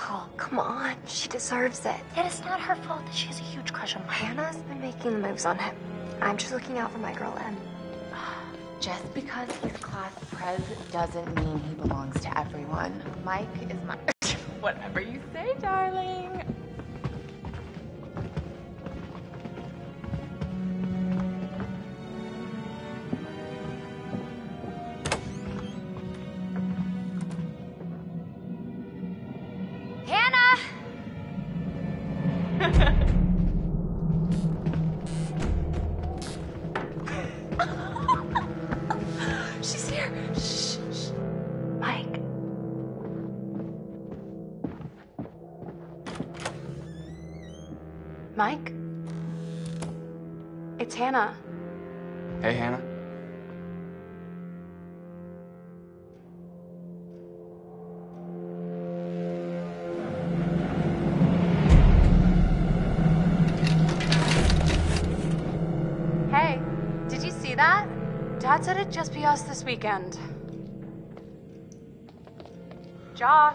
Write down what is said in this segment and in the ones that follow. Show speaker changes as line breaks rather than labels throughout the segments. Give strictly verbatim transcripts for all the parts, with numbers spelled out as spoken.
Oh, come on. She deserves it.
And it's not her fault that she has a huge crush on Mike.
Hannah's been making the moves on him. I'm just looking out for my girl, Em.
Just because he's class prez doesn't mean he belongs to everyone. Mike is my... Whatever you say, darling.
Hannah!
She's here. Shh, shh. Mike. Mike? It's Hannah.
Hey, Hannah.
Hey, did you see that? Dad said it'd just be us this weekend. Josh.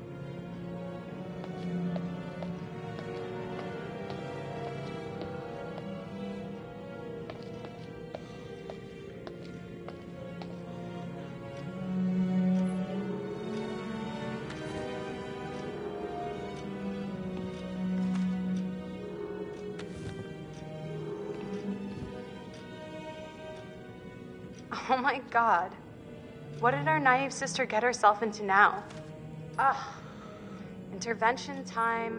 Oh my God. What did our naive sister get herself into now? Ugh. Intervention time.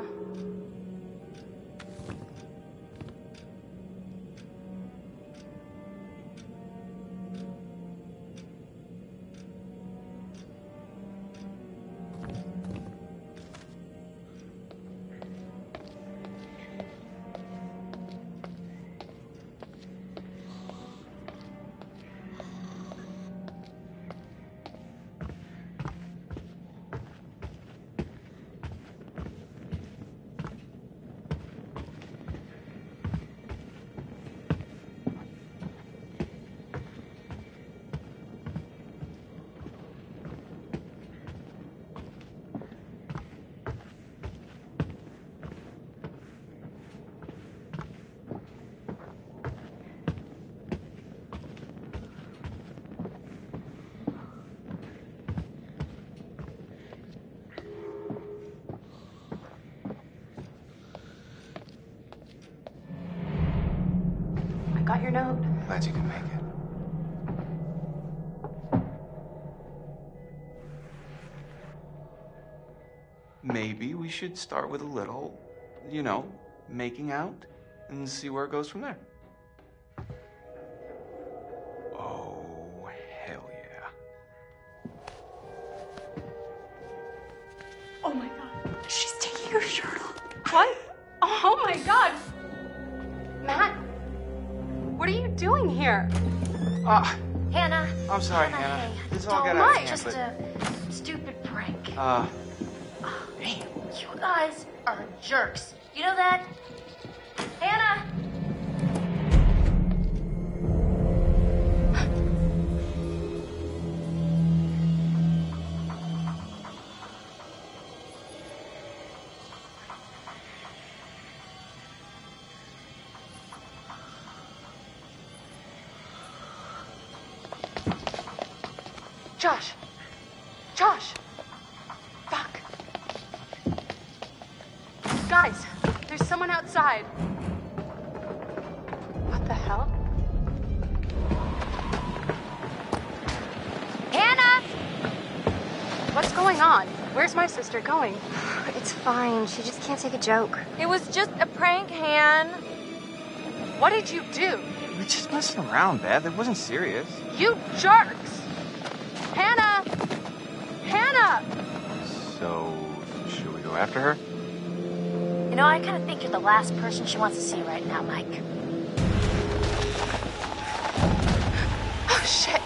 Got your note.
Glad you can make it. Maybe we should start with a little, you know, making out and see where it goes from there. Oh, hell yeah.
Oh my God. She's taking her shirt off. What? Oh my God. Matt, what are you doing here?
Ah,
Hannah.
I'm sorry,
Hannah.
Hannah.
Hey,
This all
don't
got out of
mind.
hand,
Just
but-
a stupid prank.
Uh,
You guys are jerks. You know that? Hannah!
Josh. Josh. Fuck. Guys, there's someone outside. What the hell?
Hannah!
What's going on? Where's my sister going? It's fine. She just can't take a joke.
It was just a prank, Han.
What did you do?
we're just messing around, Beth. It wasn't serious.
You jerks! Hannah! Hannah!
So, should we go after her?
You know, I kind of think you're the last person she wants to see right now, Mike.
Oh, shit.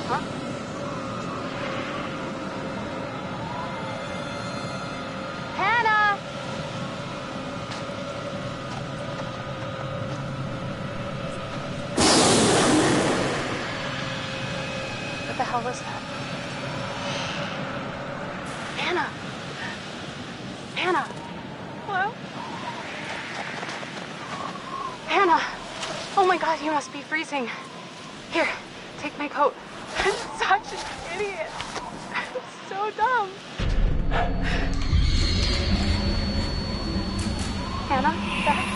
Huh? Hannah! What the hell was that? Hannah! Hannah! Hello? Hannah! Oh my god, you must be freezing. Here, take my coat. I'm such an idiot. I'm so dumb. Hannah, back.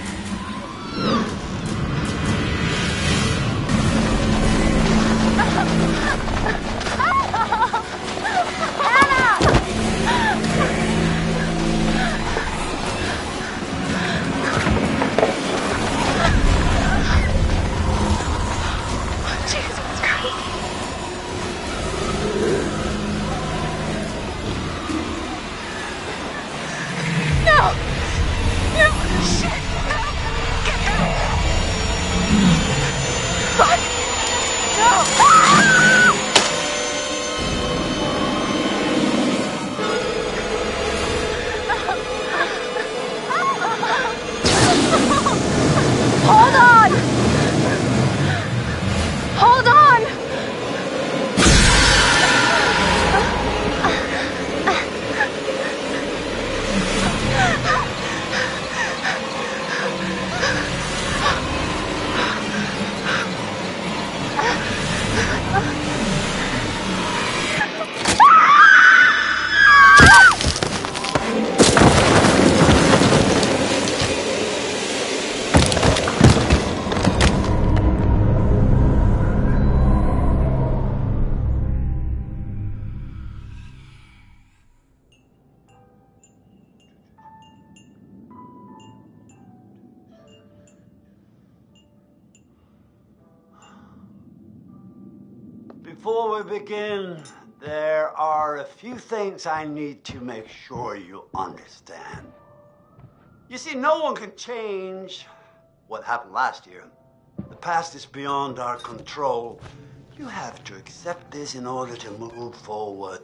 Before we begin, there are a few things I need to make sure you understand. You see, no one can change what happened last year. The past is beyond our control. You have to accept this in order to move forward.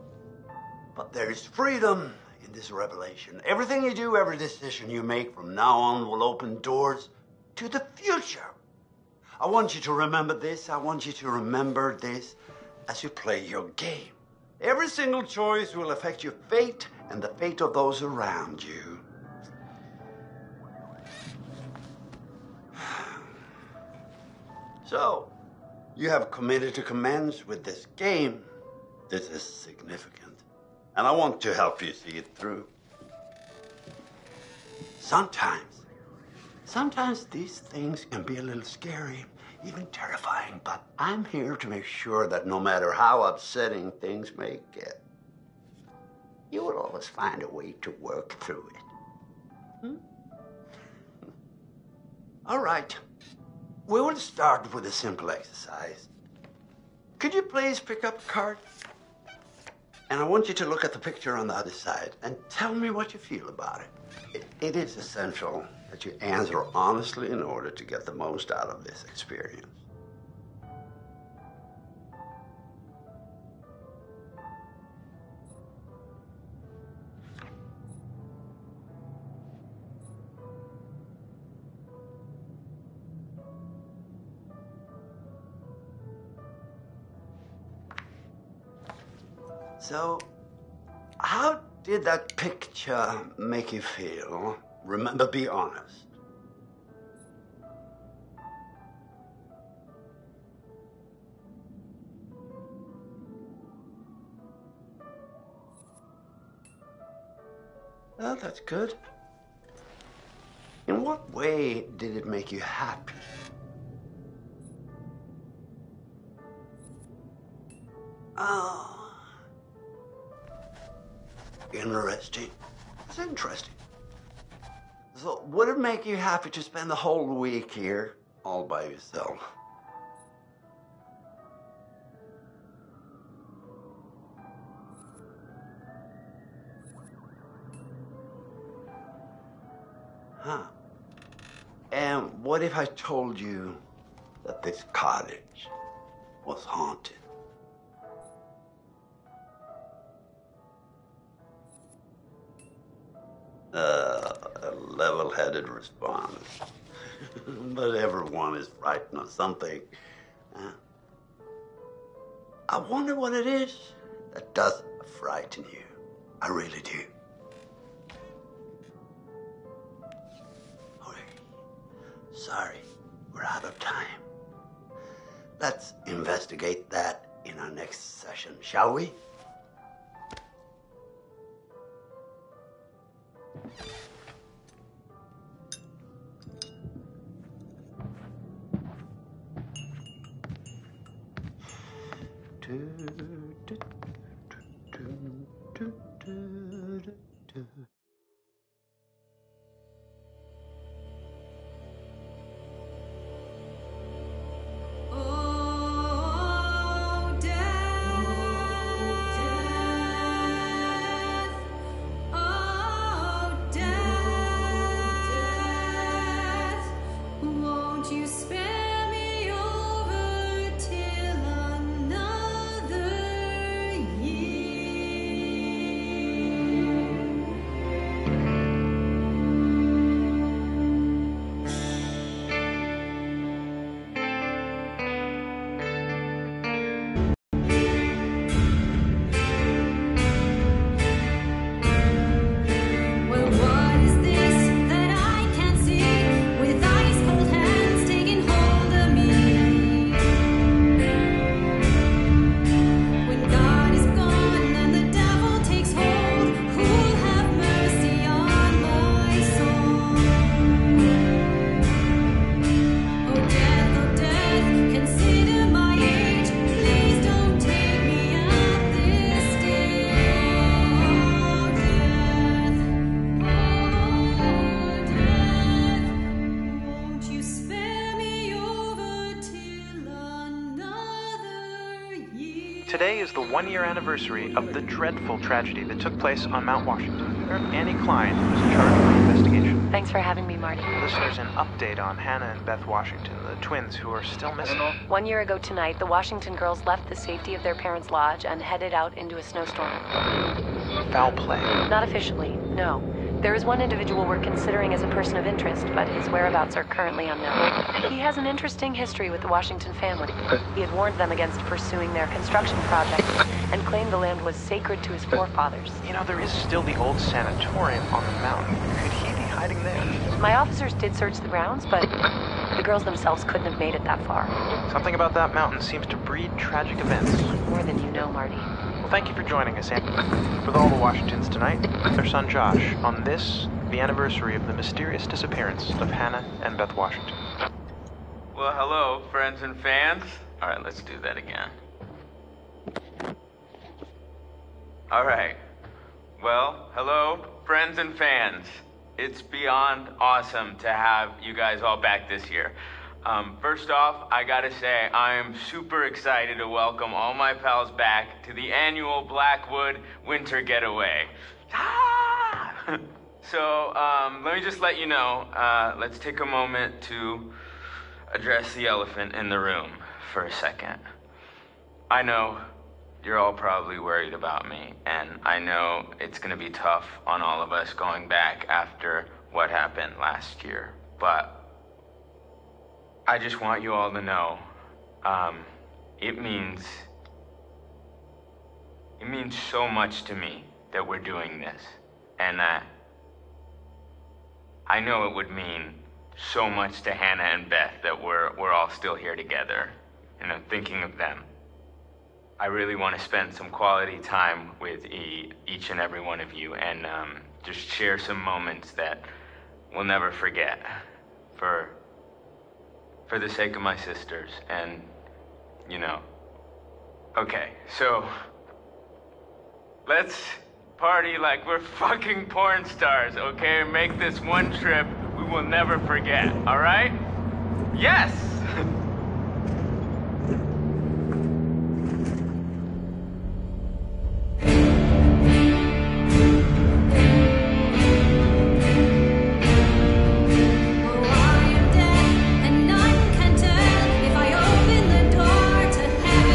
But there is freedom in this revelation. Everything you do, every decision you make from now on will open doors to the future. I want you to remember this. I want you to remember this as you play your game. Every single choice will affect your fate and the fate of those around you. So, you have committed to commence with this game. This is significant, and I want to help you see it through. Sometimes, sometimes these things can be a little scary, even terrifying, but I'm here to make sure that no matter how upsetting things may get, you will always find a way to work through it. Hmm? All right. We will start with a simple exercise. Could you please pick up a card? And I want you to look at the picture on the other side and tell me what you feel about it. It, it is essential that you answer honestly in order to get the most out of this experience. So, how did that picture make you feel? Remember, be honest. Well, that's good. In what way did it make you happy? Oh. Interesting. It's interesting. So, would it make you happy to spend the whole week here all by yourself? Huh. And what if I told you that this cottage was haunted. Uh, a level-headed response. But everyone is frightened of something. Uh, I wonder what it is that doesn't frighten you. I really do. Okay. Sorry, we're out of time. Let's investigate that in our next session, shall we?
Today is the one-year anniversary of the dreadful tragedy that took place on Mount Washington. Annie Klein was in charge of the investigation.
Thanks for having me, Marty.
Listeners, an update on Hannah and Beth Washington, the twins who are still missing.
One year ago tonight, the Washington girls left the safety of their parents' lodge and headed out into a snowstorm.
Foul play.
Not officially, no. There is one individual we're considering as a person of interest, but his whereabouts are currently unknown. He has an interesting history with the Washington family. He had warned them against pursuing their construction project and claimed the land was sacred to his forefathers.
You know, there is still the old sanatorium on the mountain. Could he be hiding there?
My officers did search the grounds, but the girls themselves couldn't have made it that far.
Something about that mountain seems to breed tragic events.
More than you know, Marty.
Well, thank you for joining us, Annie. With all the Washingtons tonight, their son Josh, on this, the anniversary of the mysterious disappearance of Hannah and Beth Washington.
Well, hello, friends and fans. All right, let's do that again. All right. Well, hello, friends and fans. It's beyond awesome to have you guys all back this year. Um, first off, I gotta say, I am super excited to welcome all my pals back to the annual Blackwood Winter Getaway. Ah! So, um, let me just let you know, uh, let's take a moment to address the elephant in the room for a second. I know you're all probably worried about me, and I know it's gonna be tough on all of us going back after what happened last year, but I just want you all to know, um, it means, it means so much to me that we're doing this, and that I know it would mean so much to Hannah and Beth that we're we're all still here together, and I'm thinking of them. I really want to spend some quality time with e- each and every one of you, and um, just share some moments that we'll never forget, for for the sake of my sisters, and you know. Okay, so let's party like we're fucking porn stars, okay? Make this one trip we will never forget, all right? Yes!
Oh, I am dead, and none can tell if I open the door to heaven.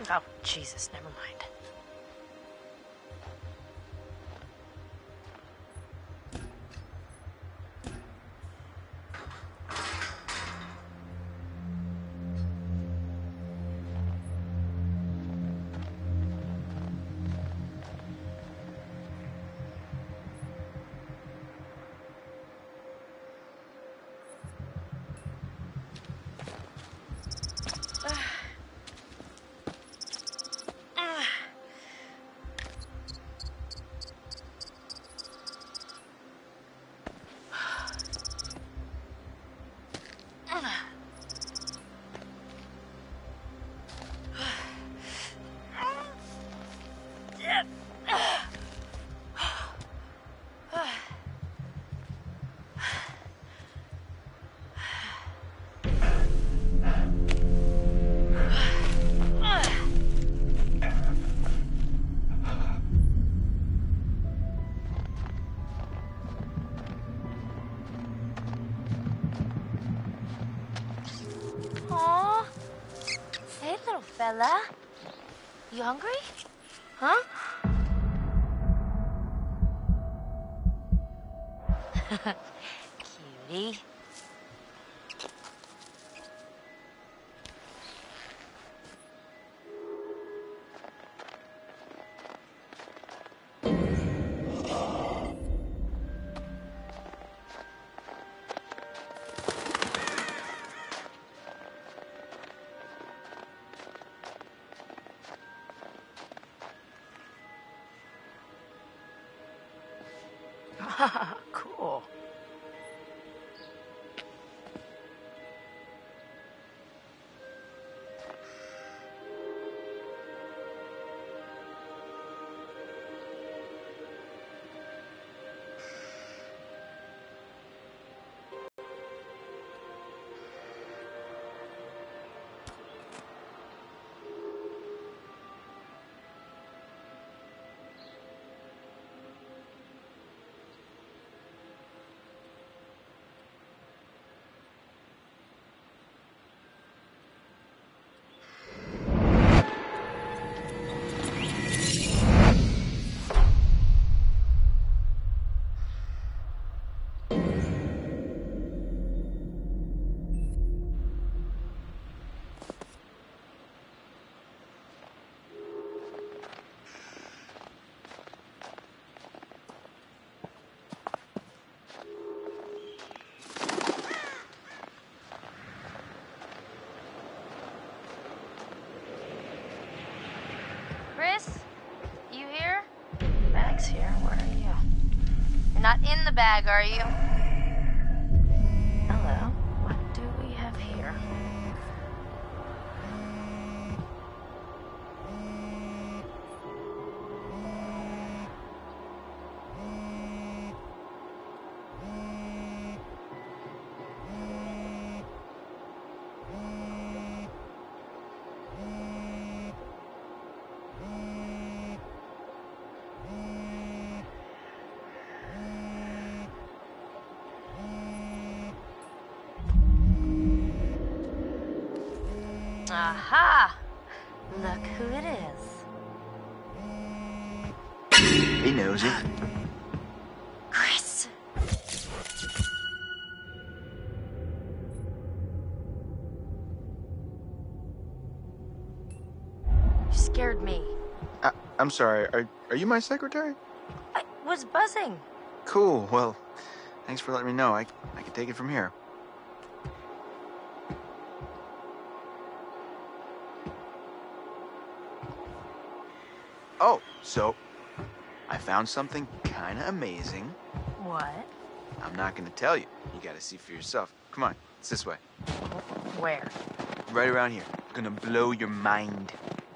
Oh, Jesus, never mind.
Bella? You hungry? Huh? Cutie.
Cool.
Chris? You here?
Bag's here. Where are you?
You're not in the bag, are you?
Hello. What do we have here?
Aha! Look who it is.
He knows it.
Chris! You scared me.
I, I'm sorry. Are are you my secretary?
I was buzzing.
Cool. Well, thanks for letting me know. I I can take it from here. Oh, so I found something kind of amazing.
What?
I'm not going to tell you. You got to see for yourself. Come on, it's this way.
Where?
Right around here. Gonna blow your mind.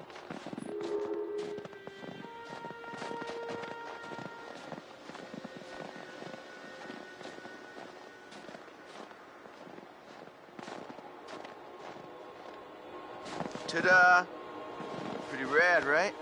Ta-da! Pretty rad, right?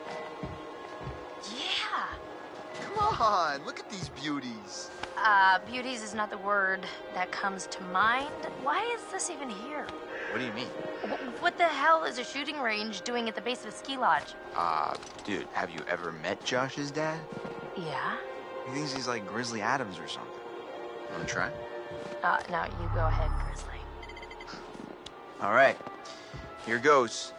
Yeah.
Come on, look at these beauties.
Uh, beauties is not the word that comes to mind. Why is this even here?
What do you mean?
Wh- What the hell is a shooting range doing at the base of a ski lodge?
Uh, dude, have you ever met Josh's dad?
Yeah?
He thinks he's like Grizzly Adams or something. Wanna try?
Uh, no, you go ahead, Grizzly.
All right, here goes.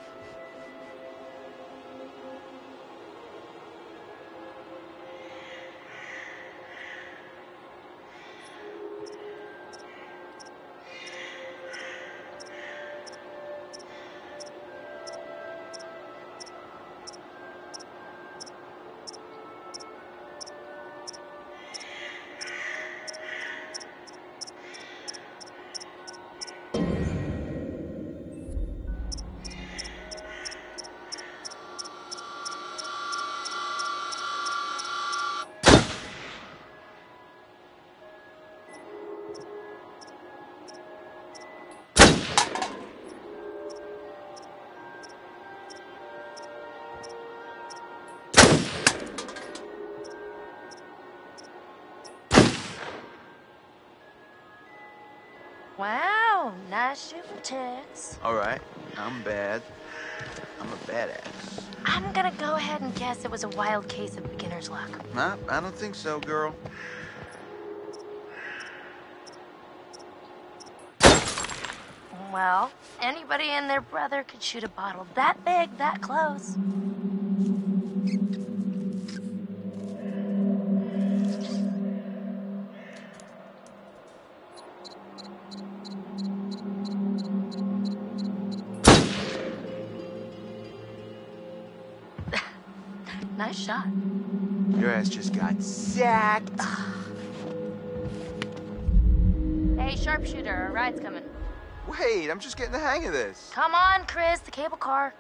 Wow, nice shooting, Tex.
All right, I'm bad. I'm a badass.
I'm gonna go ahead and guess it was a wild case of beginner's luck.
Nah, I don't think so, girl.
Well, anybody and their brother could shoot a bottle that big, that close. Nice shot.
Your ass just got sacked.
Hey, sharpshooter, a ride's coming.
Wait, I'm just getting the hang of this.
Come on, Chris, the cable car.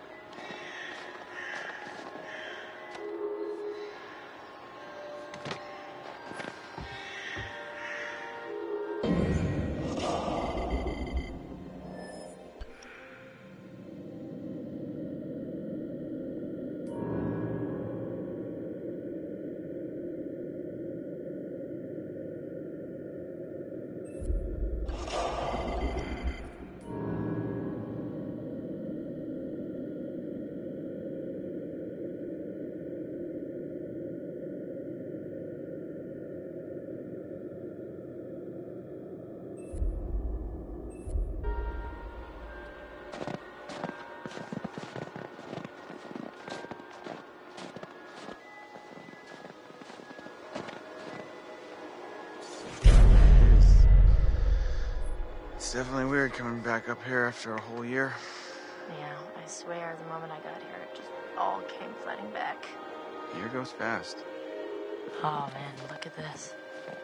It's definitely weird coming back up here after a whole year.
Yeah, I swear, the moment I got here, it just all came flooding back.
The year goes fast.
Oh, man, look at this.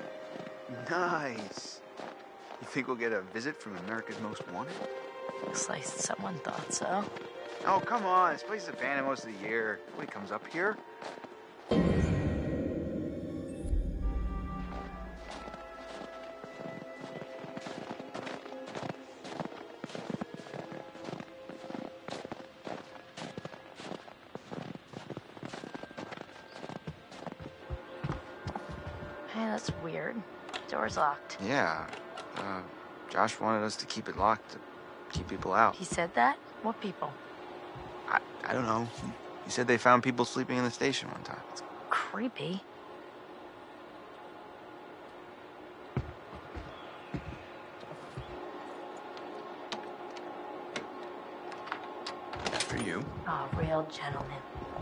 Nice. You think we'll get a visit from America's Most Wanted?
Looks like someone thought so.
Oh, come on. This place is abandoned most of the year. Nobody comes up here.
Hey, that's weird. Door's locked.
Yeah. Uh, Josh wanted us to keep it locked to keep people out.
He said that? What people?
I, I don't know. He, he said they found people sleeping in the station one time. It's
Creepy.
for you.
Oh, real gentleman.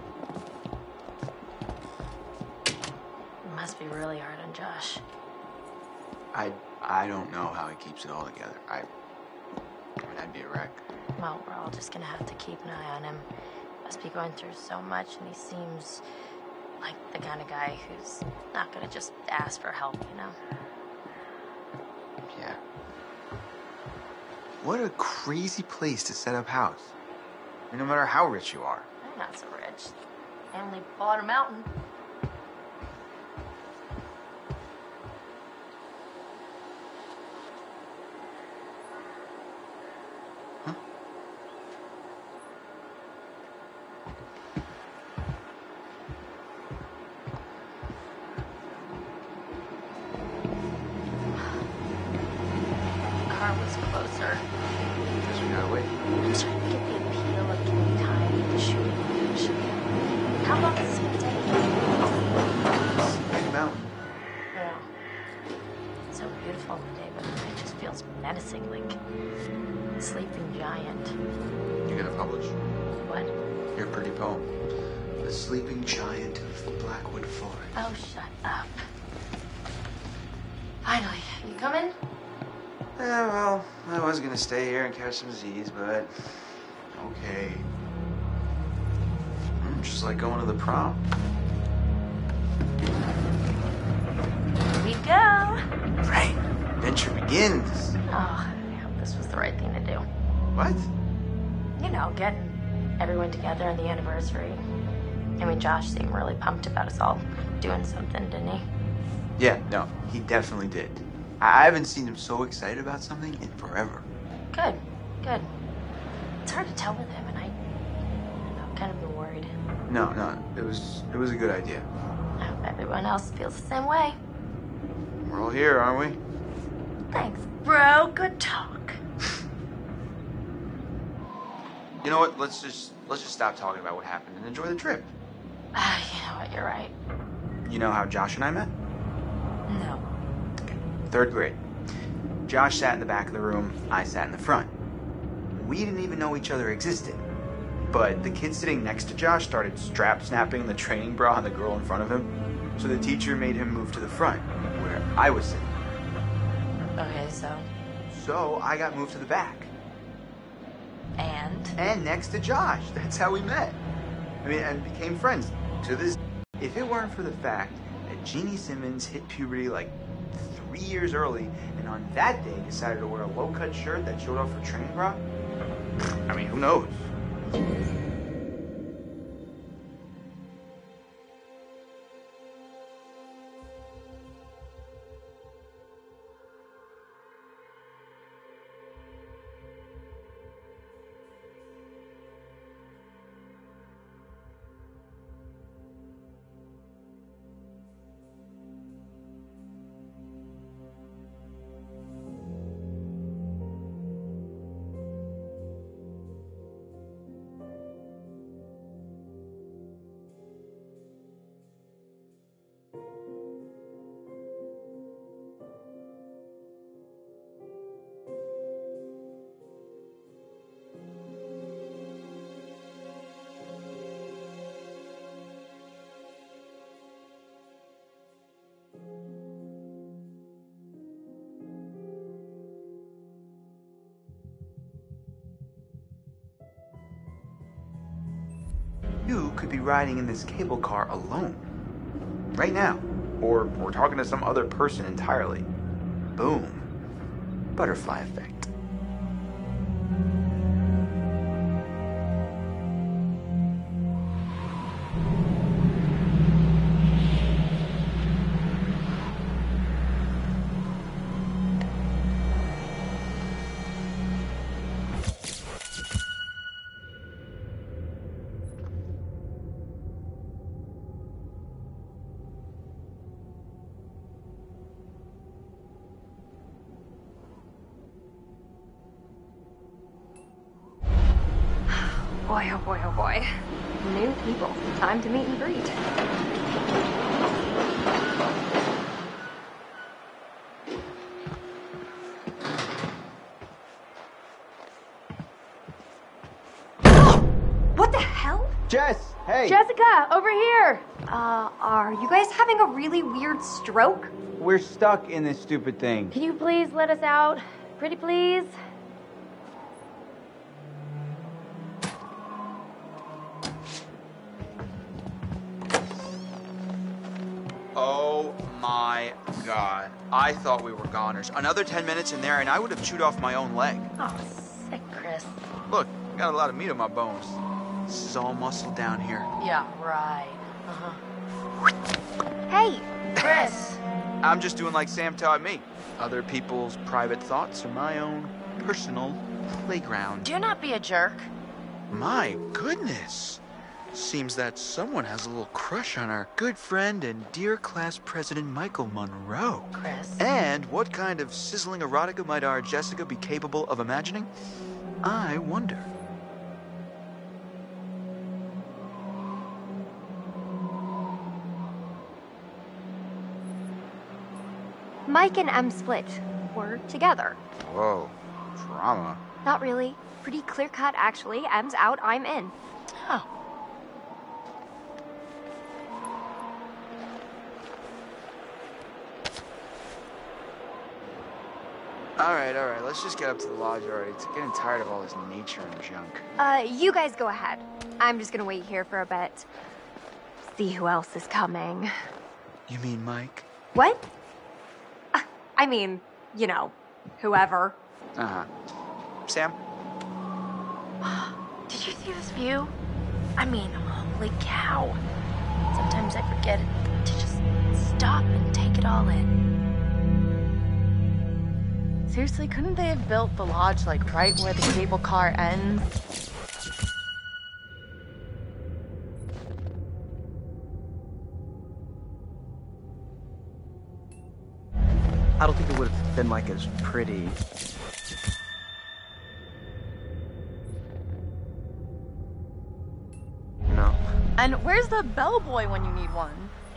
It must be really hard on Josh.
I I don't know how he keeps it all together. I, I mean, I'd be a wreck.
Well, we're all just gonna have to keep an eye on him. Must be going through so much, and he seems like the kind of guy who's not gonna just ask for help, you know?
Yeah. What a crazy place to set up house. I mean, no matter how rich you are.
I'm not so rich. I only bought a mountain.
This
beautiful today, but it just feels menacing, like a sleeping giant.
You're gonna publish
What?
your pretty poem, The Sleeping Giant of Blackwood Forest.
Oh, shut up. Finally, you coming?
Yeah, well, I was gonna stay here and catch some Z's, but okay. Mm, just like going to the prom.
Here we go.
Right. Adventure begins.
Oh, I hope this was the right thing to do.
What?
You know, getting everyone together on the anniversary. I mean, Josh seemed really pumped about us all doing something, didn't he?
Yeah, no, he definitely did. I I haven't seen him so excited about something in forever.
Good, good. It's hard to tell with him, and I, I've kind of been worried.
No, no, it was it was a good idea.
I hope everyone else feels the same way.
We're all here, aren't we?
Thanks, bro. Good talk.
You know what? Let's just let's just stop talking about what happened and enjoy the trip.
Ah, you know what? You're right.
You know how Josh and I met?
No.
Third grade. Josh sat in the back of the room, I sat in the front. We didn't even know each other existed. But the kid sitting next to Josh started strap snapping the training bra on the girl in front of him. So the teacher made him move to the front, where I was sitting.
Okay, so.
So I got moved to the back.
And?
And next to Josh. That's how we met. I mean, and became friends. To this, if it weren't for the fact that Jeannie Simmons hit puberty like three years early, and on that day decided to wear a low-cut shirt that showed off her training bra, I mean, who knows? You could be riding in this cable car alone. Right now. Or we're talking to some other person entirely. Boom. Butterfly effect.
Boy, oh boy, oh boy. New people. Time to meet and greet. What the hell?
Jess, hey!
Jessica, over here! Uh, are you guys having a really weird stroke?
We're stuck in this stupid thing.
Can you please let us out? Pretty please?
Oh my god. I thought we were goners. Another ten minutes in there and I would have chewed off my own leg.
Oh, sick, Chris.
Look, got a lot of meat on my bones. This is all muscle down here.
Yeah, right. Uh-huh.
Hey!
Chris!
I'm just doing like Sam taught me. Other people's private thoughts are my own personal playground.
Do not be a jerk.
My goodness. Seems that someone has a little crush on our good friend and dear class president Michael Monroe.
Chris.
And what kind of sizzling erotica might our Jessica be capable of imagining? I wonder.
Mike and Em split. We're together.
Whoa, drama.
Not really. Pretty clear cut, actually. Em's out, I'm in.
Oh.
All right, all right, let's just get up to the lodge already. It's getting tired of all this nature and junk.
Uh, you guys go ahead. I'm just gonna wait here for a bit. See who else is coming.
You mean Mike?
What? Uh, I mean, you know, whoever.
Uh-huh. Sam?
Did you see this view? I mean, holy cow. Sometimes I forget to just stop and take it all in.
Seriously, couldn't they have built the lodge like right where the cable car ends?
I don't think it would have been like as pretty.
No.
And where's the bellboy when you need one?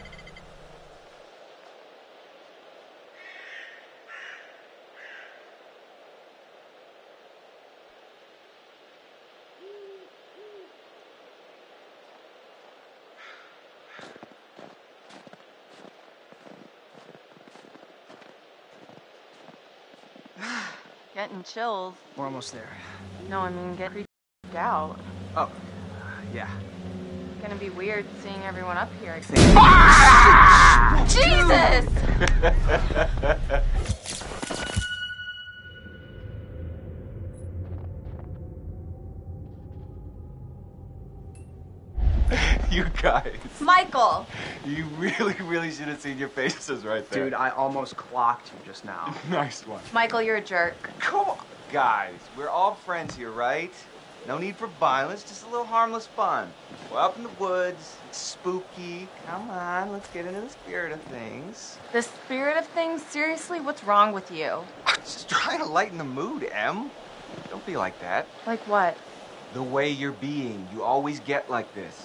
Getting chills.
We're almost there.
No, I mean get creeped out.
Oh, yeah.
It's gonna be weird seeing everyone up here.
I think-
Jesus!
You guys.
Michael!
You really, really should have seen your faces right there.
Dude, I almost clocked you just now.
Nice one.
Michael, you're a jerk.
Come on. Guys, we're all friends here, right? No need for violence, just a little harmless fun. We're up in the woods, it's spooky. Come on, let's get into the spirit of things.
The spirit of things? Seriously, what's wrong with you?
I'm just trying to lighten the mood, Em. Don't be like that.
Like what?
The way you're being, you always get like this.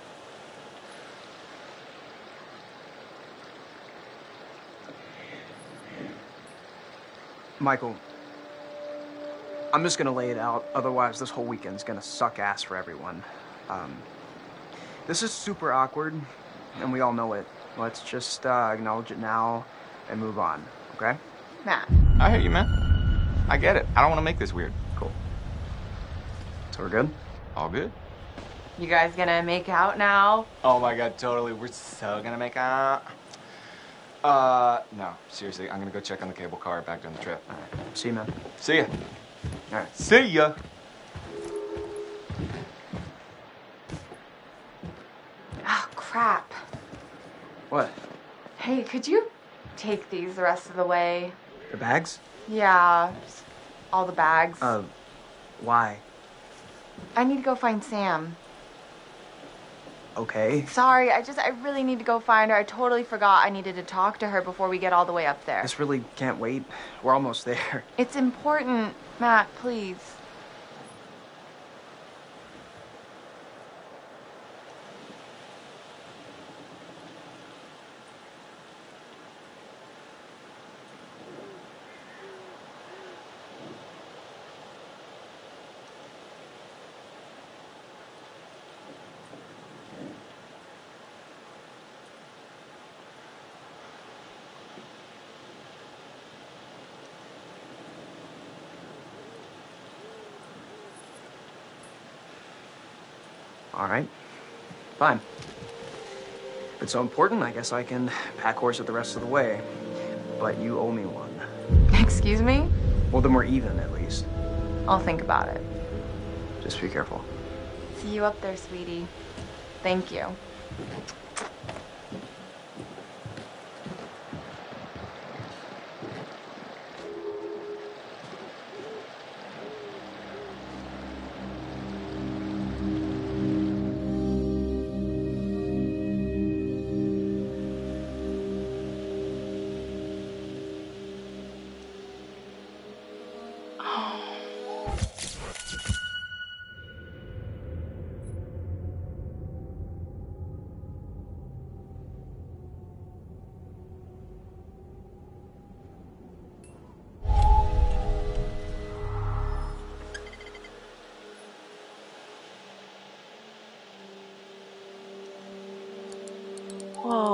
Michael, I'm just gonna lay it out. Otherwise, this whole weekend's gonna suck ass for everyone. Um, this is super awkward, and we all know it. Let's just uh, acknowledge it now and move on, okay?
Matt.
I hear you, man. I get it. I don't want to make this weird.
Cool. So we're good?
All good?
You guys gonna make out now?
Oh my god, totally. We're so gonna make out. Uh, no, seriously, I'm gonna go check on the cable car back down the trip.
All right. See you, man.
See ya.
All right.
See ya.
Oh, crap.
What?
Hey, could you take these the rest of the way?
The bags?
Yeah, just all the bags.
Uh, why?
I need to go find Sam.
Okay.
Sorry, I just, I really need to go find her. I totally forgot I needed to talk to her before we get all the way up there.
This really can't wait. We're almost there.
It's important. Matt, please.
All right. Fine. If it's so important, I guess I can pack horse it the rest of the way. But you owe me one.
Excuse me?
Well, then we're even, at least.
I'll think about it.
Just be careful.
See you up there, sweetie. Thank you.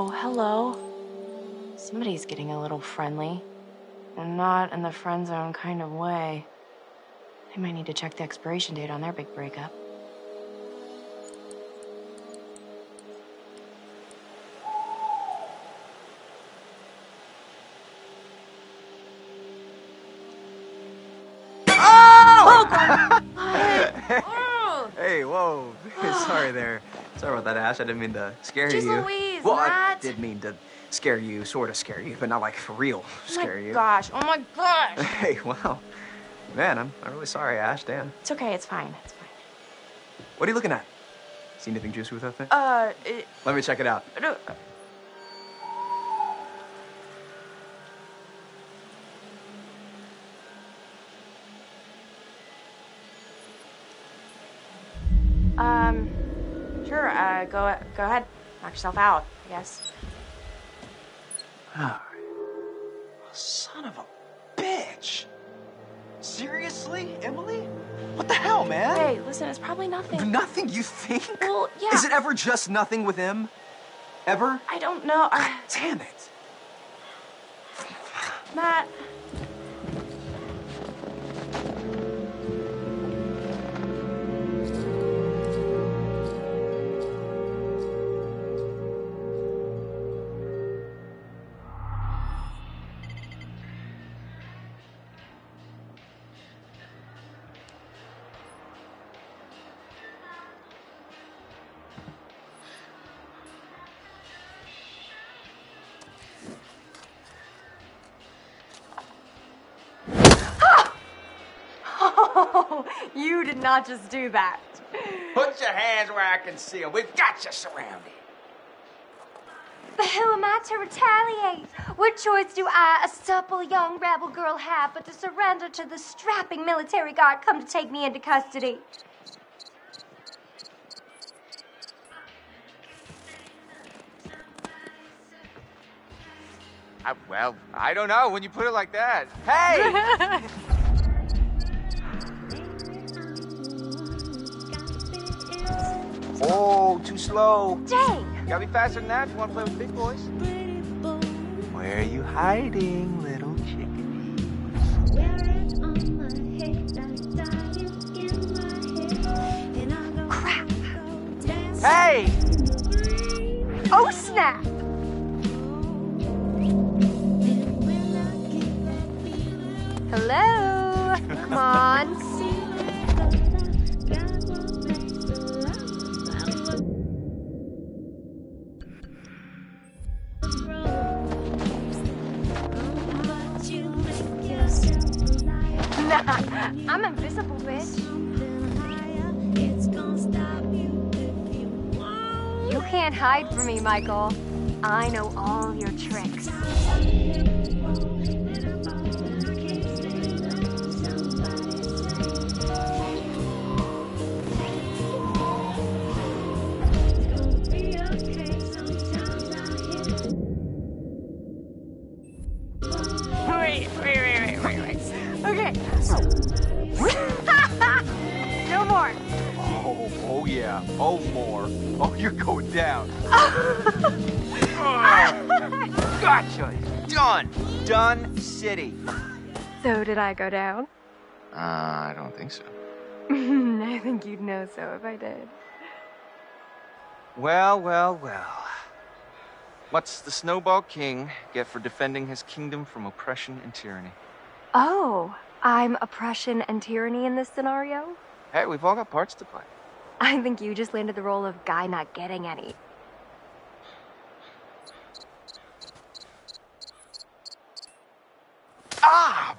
Oh, hello. Somebody's getting a little friendly. And not in the friend zone kind of way. I might need to check the expiration date on their big breakup.
Hey, whoa. Sorry there. Sorry about that, Ash. I didn't mean to scare
Jeez
you.
Louise,
Well,
Matt.
I did mean to scare you, sort of scare you, but not like for real scare
oh my
you.
gosh, oh my gosh.
Hey, wow. Man, I'm, I'm really sorry, Ash. Damn.
It's okay, it's fine, it's fine.
What are you looking at? See anything juicy with that thing?
Uh, it,
Let me check it out.
no, Um, sure, uh, go, go ahead. Knock yourself out, I guess.
Oh. Son of a bitch. Seriously, Emily? What the hell, man?
Hey, listen, it's probably nothing.
Nothing, you think?
Well, yeah.
Is it ever just nothing with him? Ever?
I don't know.
God
I...
damn it.
Matt. You did not just do that.
Put your hands where I can see them. We've got you surrounded.
But who am I to retaliate? What choice do I, a supple young rebel girl, have but to surrender to the strapping military guard come to take me into custody?
I, well, I don't know when you put it like that. Hey! Oh, too slow.
Dang!
You gotta be faster than that if you want to play with big boys. Where are you hiding, little chickadee?
Crap!
Hey!
Oh, snap! Hello? Come on. Nah, I'm invisible, bitch. You can't hide from me, Michael. I know all your tricks.
Wait, wait, wait, wait, wait, wait. Okay. No more.
Oh, oh yeah. Oh, more. Oh, you're going down. Gotcha. Done. Done city.
So did I go down?
Uh, I don't think so.
I think you'd know so if I did.
Well, well, well. What's the Snowball King get for defending his kingdom from oppression and tyranny?
Oh, I'm oppression and tyranny in this scenario?
Hey, we've all got parts to play.
I think you just landed the role of guy not getting any.
Ah!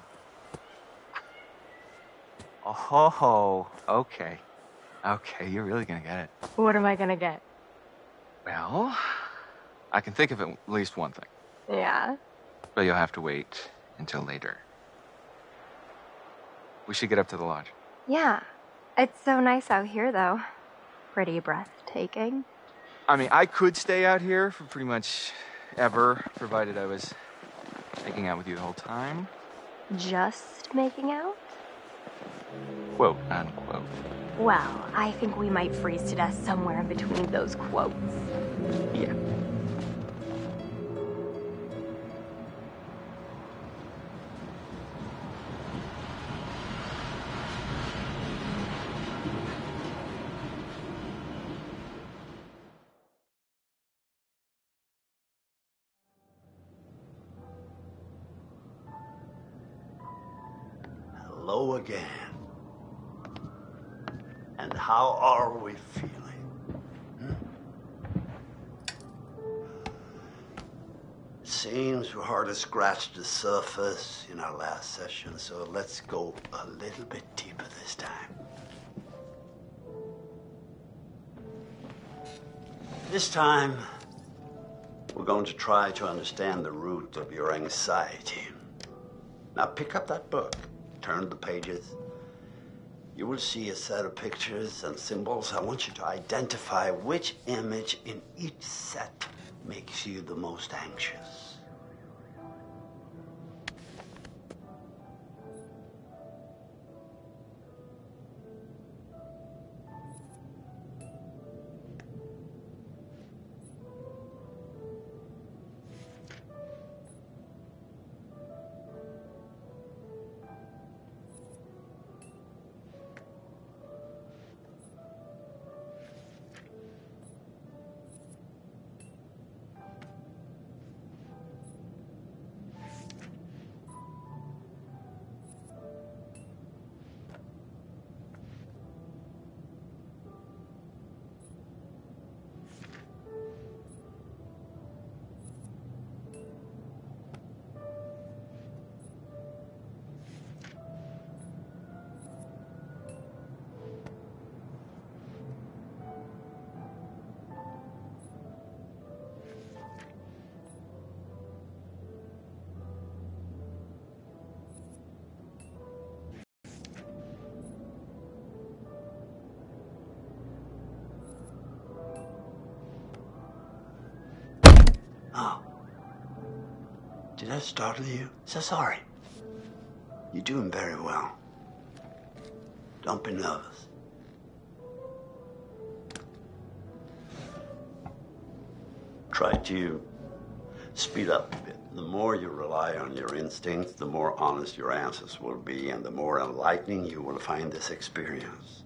Oh, ho, ho. Okay. Okay, you're really gonna get it.
What am I gonna get?
Well, I can think of at least one thing.
Yeah?
But you'll have to wait until later. We should get up to the lodge.
Yeah. It's so nice out here, though. Pretty breathtaking.
I mean, I could stay out here for pretty much ever, provided I was making out with you the whole time.
Just making out?
Quote, unquote.
Well, I think we might freeze to death somewhere in between those quotes.
Yeah.
hello again. And how are we feeling? Hmm? Seems we hardly scratched the surface in our last session, so let's go a little bit deeper this time. This time, we're going to try to understand the root of your anxiety. Now pick up that book, turn the pages. You will see a set of pictures and symbols. I want you to identify which image in each set makes you the most anxious. Oh. Did that startle you? So sorry. You're doing very well. Don't be nervous. Try to speed up a bit. The more you rely on your instincts, the more honest your answers will be, and the more enlightening you will find this experience.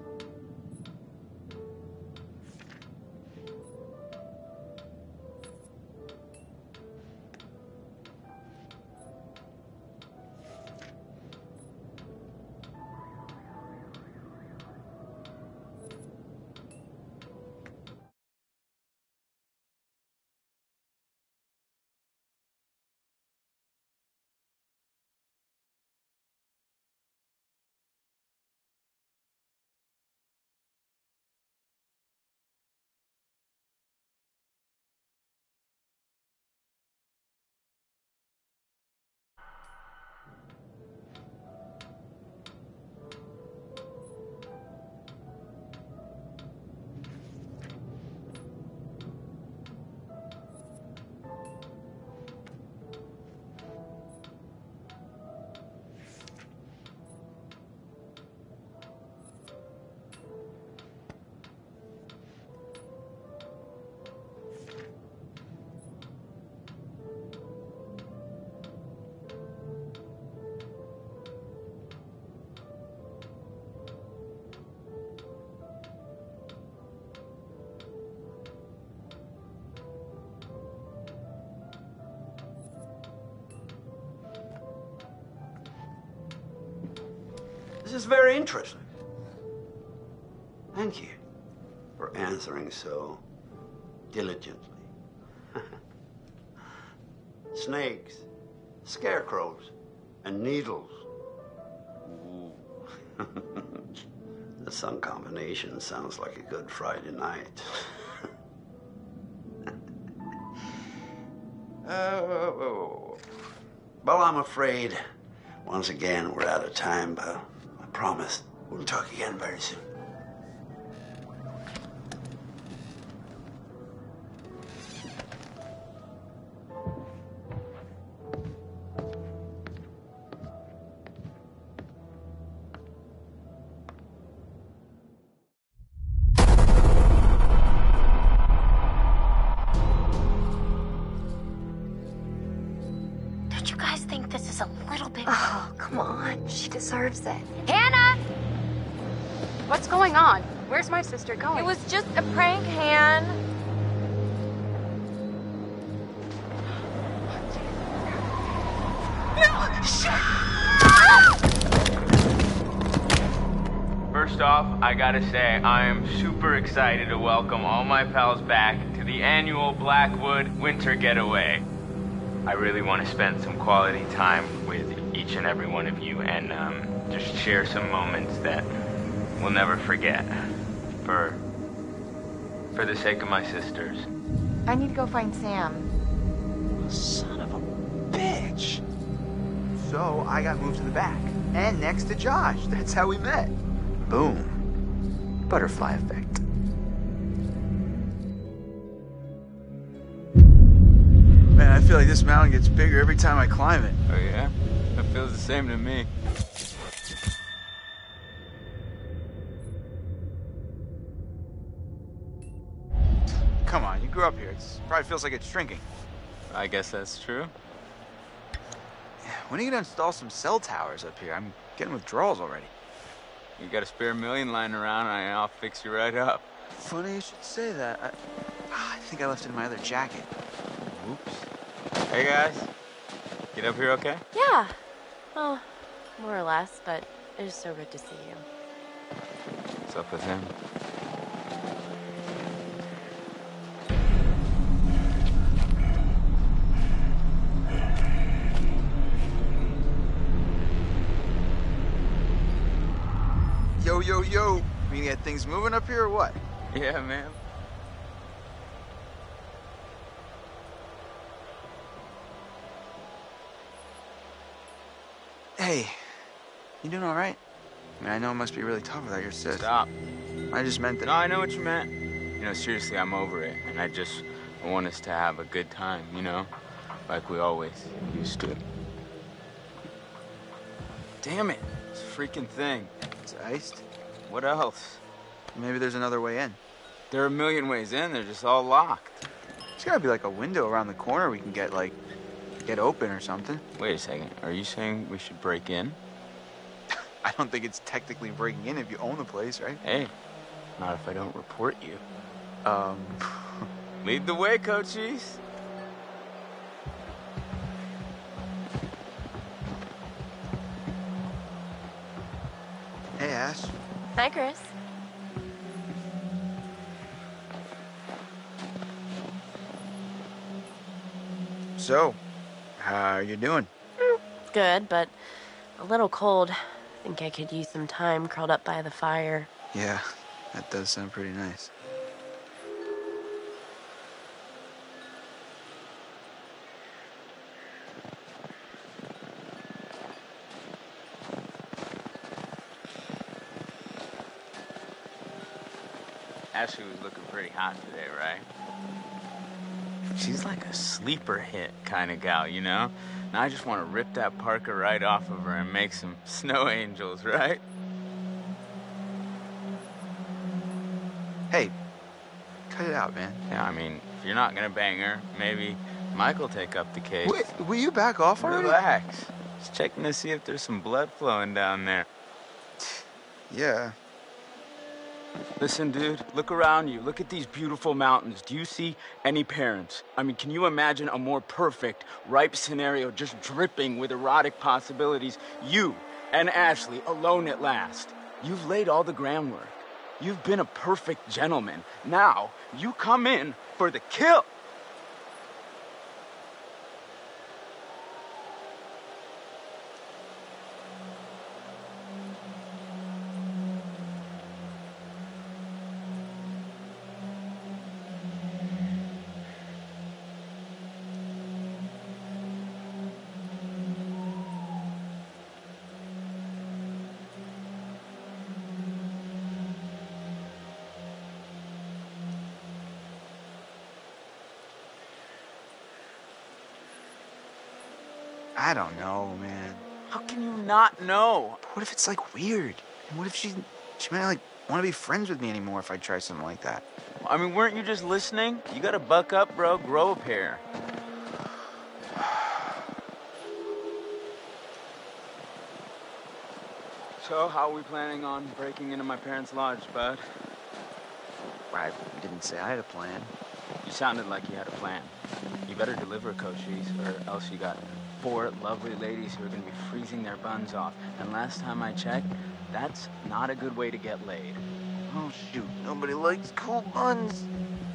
This is very interesting. Thank you for answering so diligently. Snakes, scarecrows, and needles. Ooh. The sun combination sounds like a good Friday night. Oh, well, I'm afraid once again we're out of time, but I promise we'll talk again very soon.
Don't you guys think this is a little bit...
Oh, come on. She deserves it.
Hannah! What's going on? Where's my sister going?
It was just a prank, Han.
No! Shit!
off, I gotta say, I am super excited to welcome all my pals back to the annual Blackwood Winter Getaway. I really want to spend some quality time with each and every one of you and um, just share some moments that we'll never forget. For, for the sake of my sisters.
I need to go find Sam.
Son of a bitch. So I got moved to the back and next to Josh. That's how we met. Boom. Butterfly effect. Man, I feel like this mountain gets bigger every time I climb it.
Oh yeah? It feels the same to me.
Come on, you grew up here. It probably feels like it's shrinking.
I guess that's true.
When are you gonna install some cell towers up here? I'm getting withdrawals already.
You got a spare million lying around, and I'll fix you right up.
Funny you should say that. I, I think I left it in my other jacket.
Oops. Hey guys, get up here okay?
Yeah. Well, more or less, but it is so good to see you.
What's up with him?
Yo, yo, yo. We gonna get things moving up here or what?
Yeah, man.
Hey, you doing all right? I mean, I know it must be really tough without your sis.
Stop.
I just meant that...
No, I know what you meant. You know, seriously, I'm over it. And I just want us to have a good time, you know? Like we always used to. Damn it. It's a freaking thing.
It's iced?
What else?
Maybe there's another way in.
There are a million ways in. They're just all locked.
There's gotta be like a window around the corner we can get, like, get open or something.
Wait a second. Are you saying we should break in?
I don't think it's technically breaking in if you own the place, right?
Hey, not if I don't report you.
Um...
Lead the way, Coachies.
Hey, Ash.
Hi, Chris.
So, how are you doing?
Good, but a little cold. I think I could use some time curled up by the fire.
Yeah, that does sound pretty nice.
Ashley was looking pretty hot today, right? She's like a sleeper hit kind of gal, you know? Now I just want to rip that parka right off of her and make some snow angels, right?
Hey, cut it out, man.
Yeah, I mean, if you're not gonna bang her, maybe Michael take up the case.
Wait, will you back off already?
Relax. Just checking to see if there's some blood flowing down there.
Yeah.
Listen, dude, look around you. Look at these beautiful mountains. Do you see any parents? I mean, can you imagine a more perfect, ripe scenario just dripping with erotic possibilities? You and Ashley alone at last. You've laid all the groundwork. You've been a perfect gentleman. Now, you come in for the kill.
I don't know, man.
How can you not know?
What if it's, like, weird? And what if she, she might, like, want to be friends with me anymore if I try something like that?
I mean, weren't you just listening? You gotta buck up, bro. Grow a pair. So, how are we planning on breaking into my parents' lodge, bud?
I didn't say I had a plan.
You sounded like you had a plan. You better deliver, Cochise, or else you got four lovely ladies who are going to be freezing their buns off. And last time I checked, that's not a good way to get laid.
Oh, shoot. Nobody likes cool buns.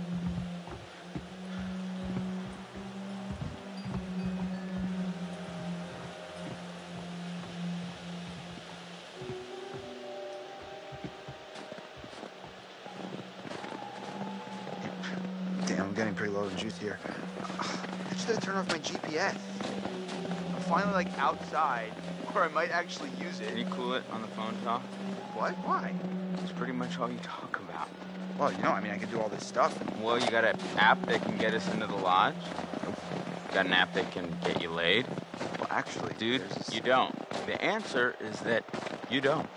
Damn, I'm getting pretty low on juice here. I just gotta turn off my G P S. I'm finally, like, outside, or I might actually use it.
Can you cool it on the phone talk?
What? Why?
It's pretty much all you talk about.
Well, you know, I mean, I can do all this stuff.
Well, you got an app that can get us into the lodge? Got an app that can get you laid?
Well, actually,
dude,
there's...
you don't. The answer is that you don't.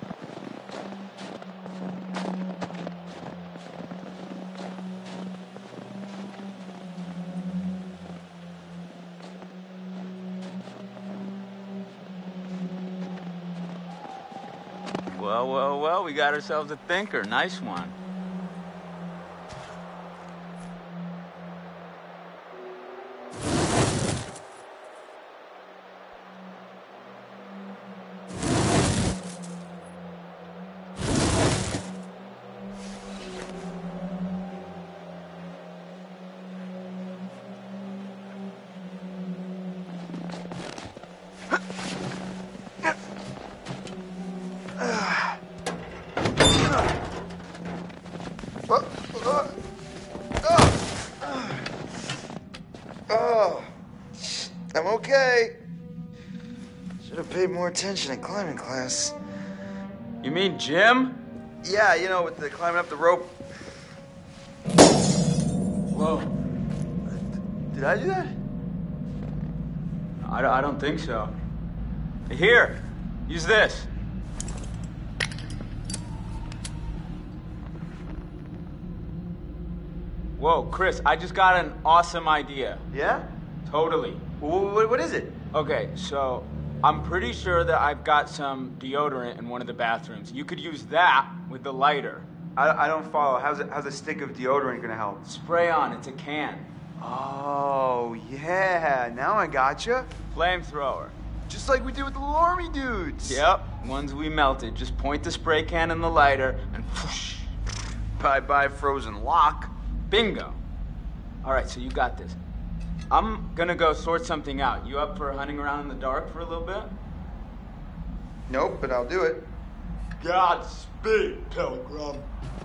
Well, well, well, we got ourselves a thinker. Nice one.
I'm okay. Should have paid more attention in climbing class.
You mean gym?
Yeah, you know, with the climbing up the rope.
Whoa.
Did I do that?
I, I don't think so. Here, use this. Whoa, Chris, I just got an awesome idea.
Yeah?
Totally.
What, what is it?
Okay, so I'm pretty sure that I've got some deodorant in one of the bathrooms. You could use that with the lighter.
I, I don't follow. How's, it, how's a stick of deodorant gonna help?
Spray on, it's a can.
Oh, yeah. Now I gotcha.
Flamethrower.
Just like we did with the little army dudes.
Yep, ones we melted. Just point the spray can in the lighter and whoosh.
Bye-bye frozen lock.
Bingo. All right, so you got this. I'm gonna go sort something out. You up for hunting around in the dark for a little bit?
Nope, but I'll do it.
Godspeed, Pilgrim.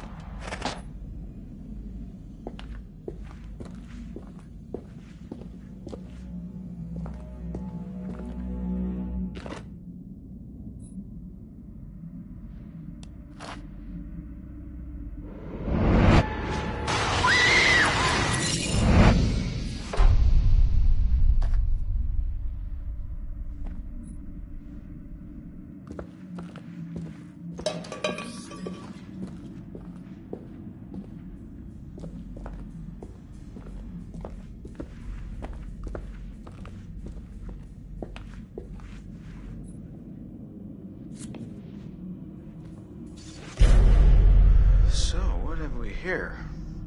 So, what have we here?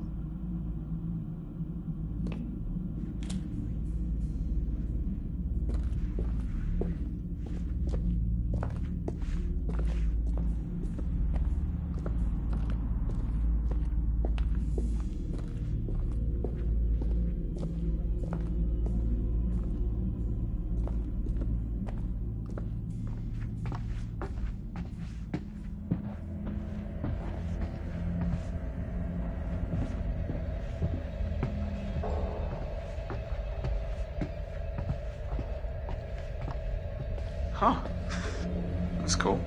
Huh. That's cool.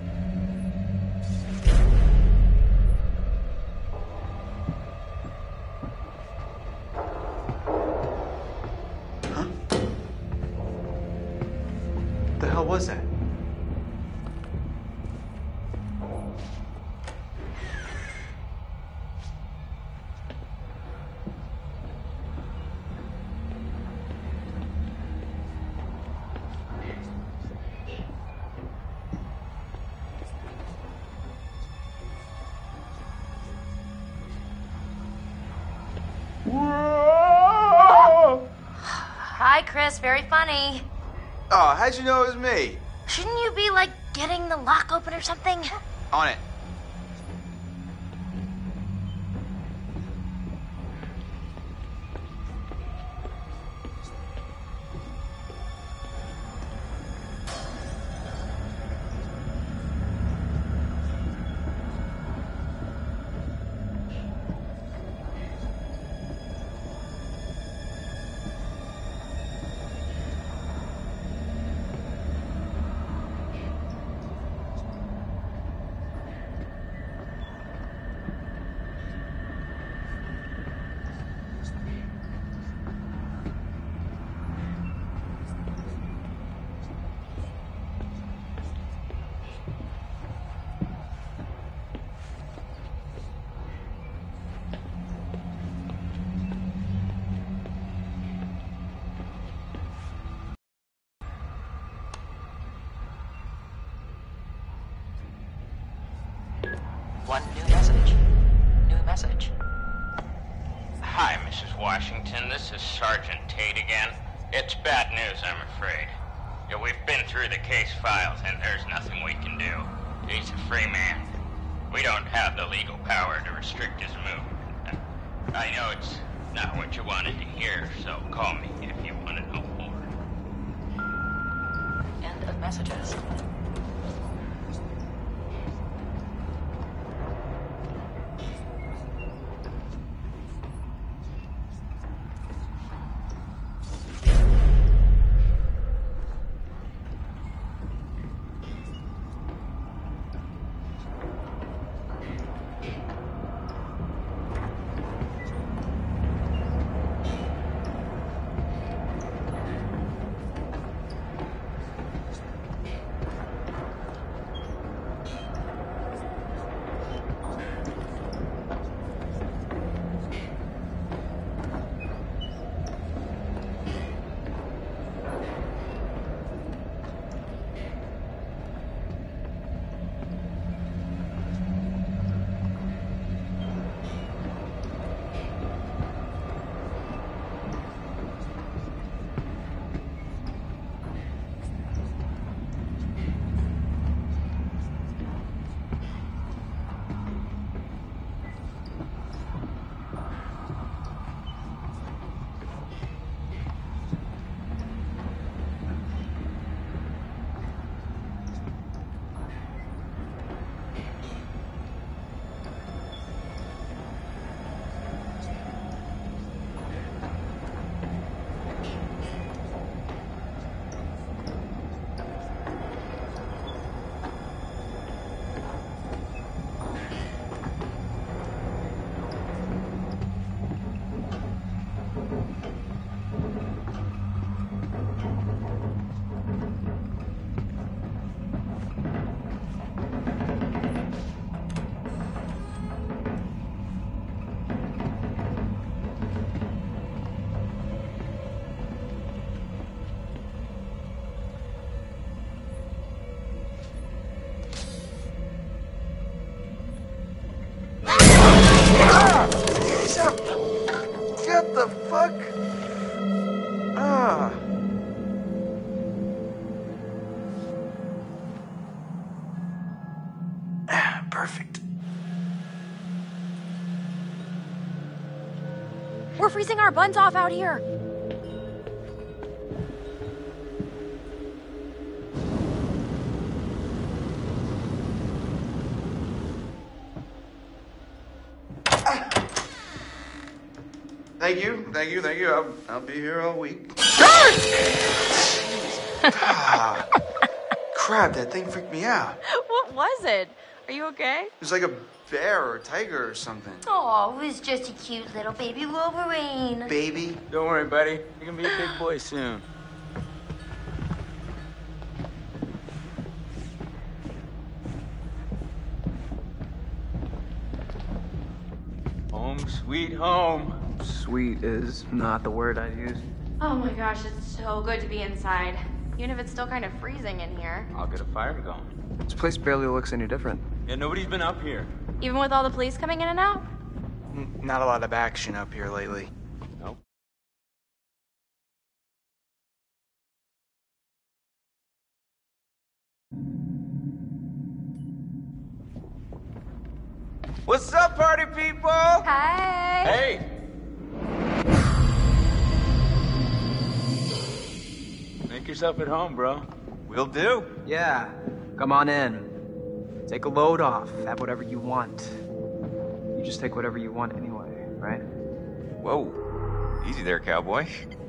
Huh? What the hell was that?
Hi, Chris. Very funny.
Oh, how'd you know it was me?
Shouldn't you be, like, getting the lock open or something?
On it.
One new message. New message.
Hi, Missus Washington. This is Sergeant Tate again. It's bad news, I'm afraid. Yeah, we've been through the case files, and there's nothing we can do. He's a free man. We don't have the legal power to restrict his movement. I know it's not what you wanted to hear, so call me if you want to know more.
End of messages.
What the fuck? Ah. Perfect.
We're freezing our buns off out here.
Thank you, thank you, thank you. I'll, I'll be here all week. Ah, crap, that thing freaked me out.
What was it? Are you okay?
It was like a bear or a tiger or something.
Oh, it was just a cute little baby Wolverine.
Baby?
Don't worry, buddy. You're gonna be a big boy soon. Home sweet home.
Sweet is not the word I'd use.
Oh my gosh, it's so good to be inside. Even if it's still kind of freezing in here.
I'll get a fire going.
This place barely looks any different.
Yeah, nobody's been up here.
Even with all the police coming in and out?
Not a lot of action up here lately.
What's up, party people?
Hi.
Hey! Make yourself at home, bro.
Will do.
Yeah, come on in. Take a load off. Have whatever you want. You just take whatever you want anyway, right?
Whoa. Easy there, cowboy.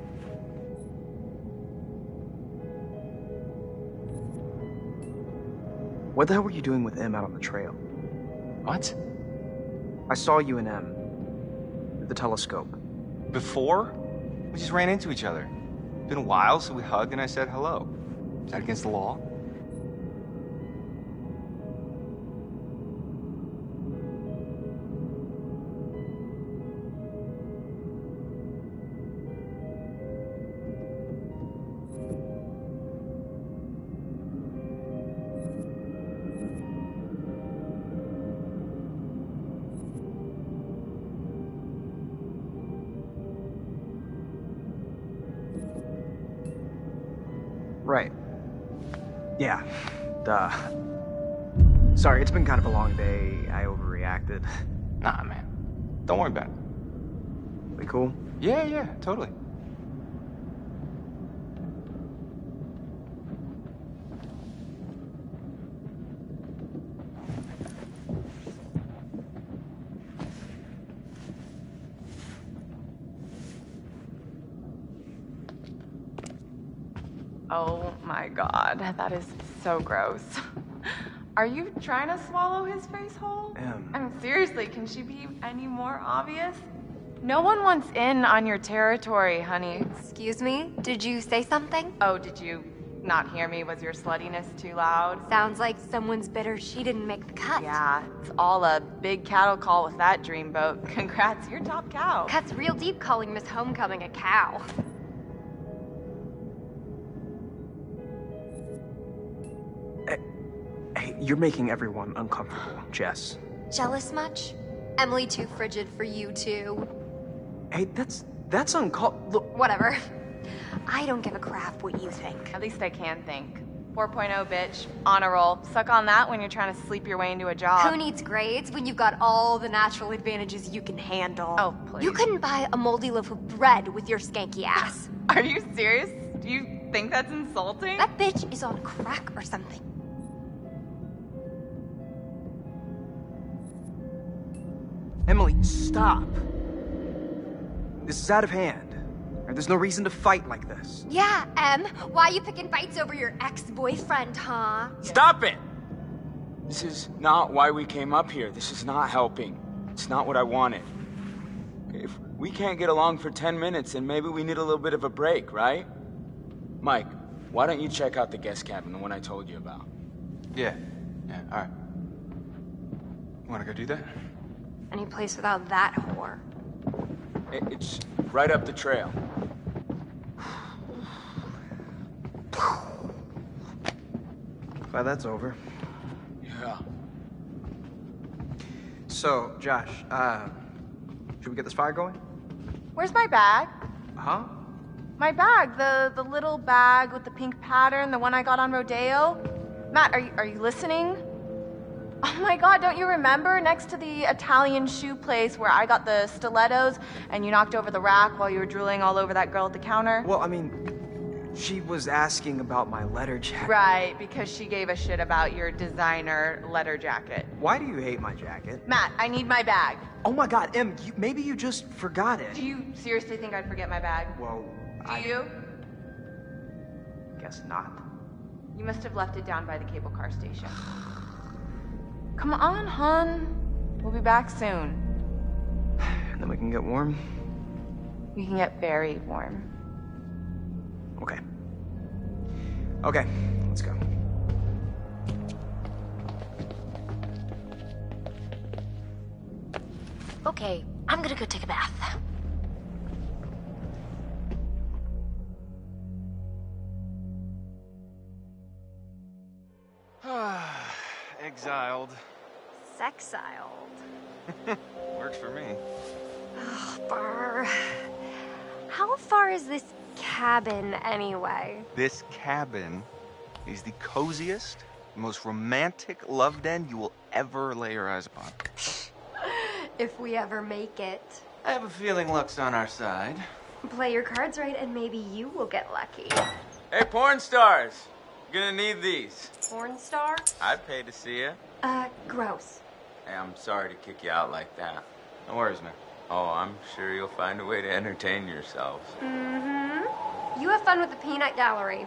What the hell were you doing with M out on the trail?
What?
I saw you and M at the telescope.
Before? We just ran into each other. Been a while, so we hugged and I said hello. Is that against the law?
Right. Yeah. Duh. Sorry, it's been kind of a long day. I overreacted.
Nah, man. Don't worry about it.
We cool?
Yeah, yeah, totally.
Oh my god, that is so gross. Are you trying to swallow his face whole?
Em.
I mean, seriously, can she be any more obvious? No one wants in on your territory, honey.
Excuse me? Did you say something?
Oh, did you not hear me? Was your sluttiness too loud?
Sounds like someone's bitter she didn't make the cut.
Yeah, it's all a big cattle call with that dreamboat. Congrats, you're top cow.
Cuts real deep calling Miss Homecoming a cow.
Hey, you're making everyone uncomfortable, Jess.
Jealous much? Emily too frigid for you too.
Hey, that's that's uncalled. Look,
Whatever. I don't give a crap what you think.
At least I can think. four point oh, bitch. On a roll. Suck on that when you're trying to sleep your way into a job.
Who needs grades when you've got all the natural advantages you can handle?
Oh, please.
You couldn't buy a moldy loaf of bread with your skanky ass.
Are you serious? Do you think that's insulting?
That bitch is on crack or something.
Emily, stop. This is out of hand. And there's no reason to fight like this.
Yeah, Em. Why you picking fights over your ex-boyfriend, huh?
Stop it! This is not why we came up here. This is not helping. It's not what I wanted. If we can't get along for ten minutes, then maybe we need a little bit of a break, right? Mike, why don't you check out the guest cabin, the one I told you about?
Yeah. Yeah, all right. Wanna go do that?
Any place without that whore.
It- It's right up the trail.
Glad that's over.
Yeah.
So, Josh, uh, should we get this fire going?
Where's my bag?
Huh?
My bag, the the little bag with the pink pattern, the one I got on Rodeo. Matt, are you are you listening? Oh my god, don't you remember? Next to the Italian shoe place where I got the stilettos and you knocked over the rack while you were drooling all over that girl at the counter?
Well, I mean, she was asking about my letter jacket.
Right, because she gave a shit about your designer letter jacket.
Why do you hate my jacket?
Matt, I need my bag.
Oh my god, Em, you, maybe you just forgot it.
Do you seriously think I'd forget my bag?
Well,
Do
I
you?
guess not.
You must have left it down by the cable car station. Come on, hon. We'll be back soon.
And then we can get warm?
We can get very warm.
Okay. Okay, let's go.
Okay, I'm gonna go take a bath.
Exiled.
Sexiled.
Works for me.
Oh, Burr. How far is this cabin anyway?
This cabin is the coziest, most romantic love den you will ever lay your eyes upon.
If we ever make it.
I have a feeling luck's on our side.
Play your cards right and maybe you will get lucky.
Hey, porn stars. You're gonna need these.
Porn star?
I'd pay to see you.
Uh, gross.
Hey, I'm sorry to kick you out like that.
No worries, man.
Oh, I'm sure you'll find a way to entertain yourselves.
Mm-hmm. You have fun with the peanut gallery.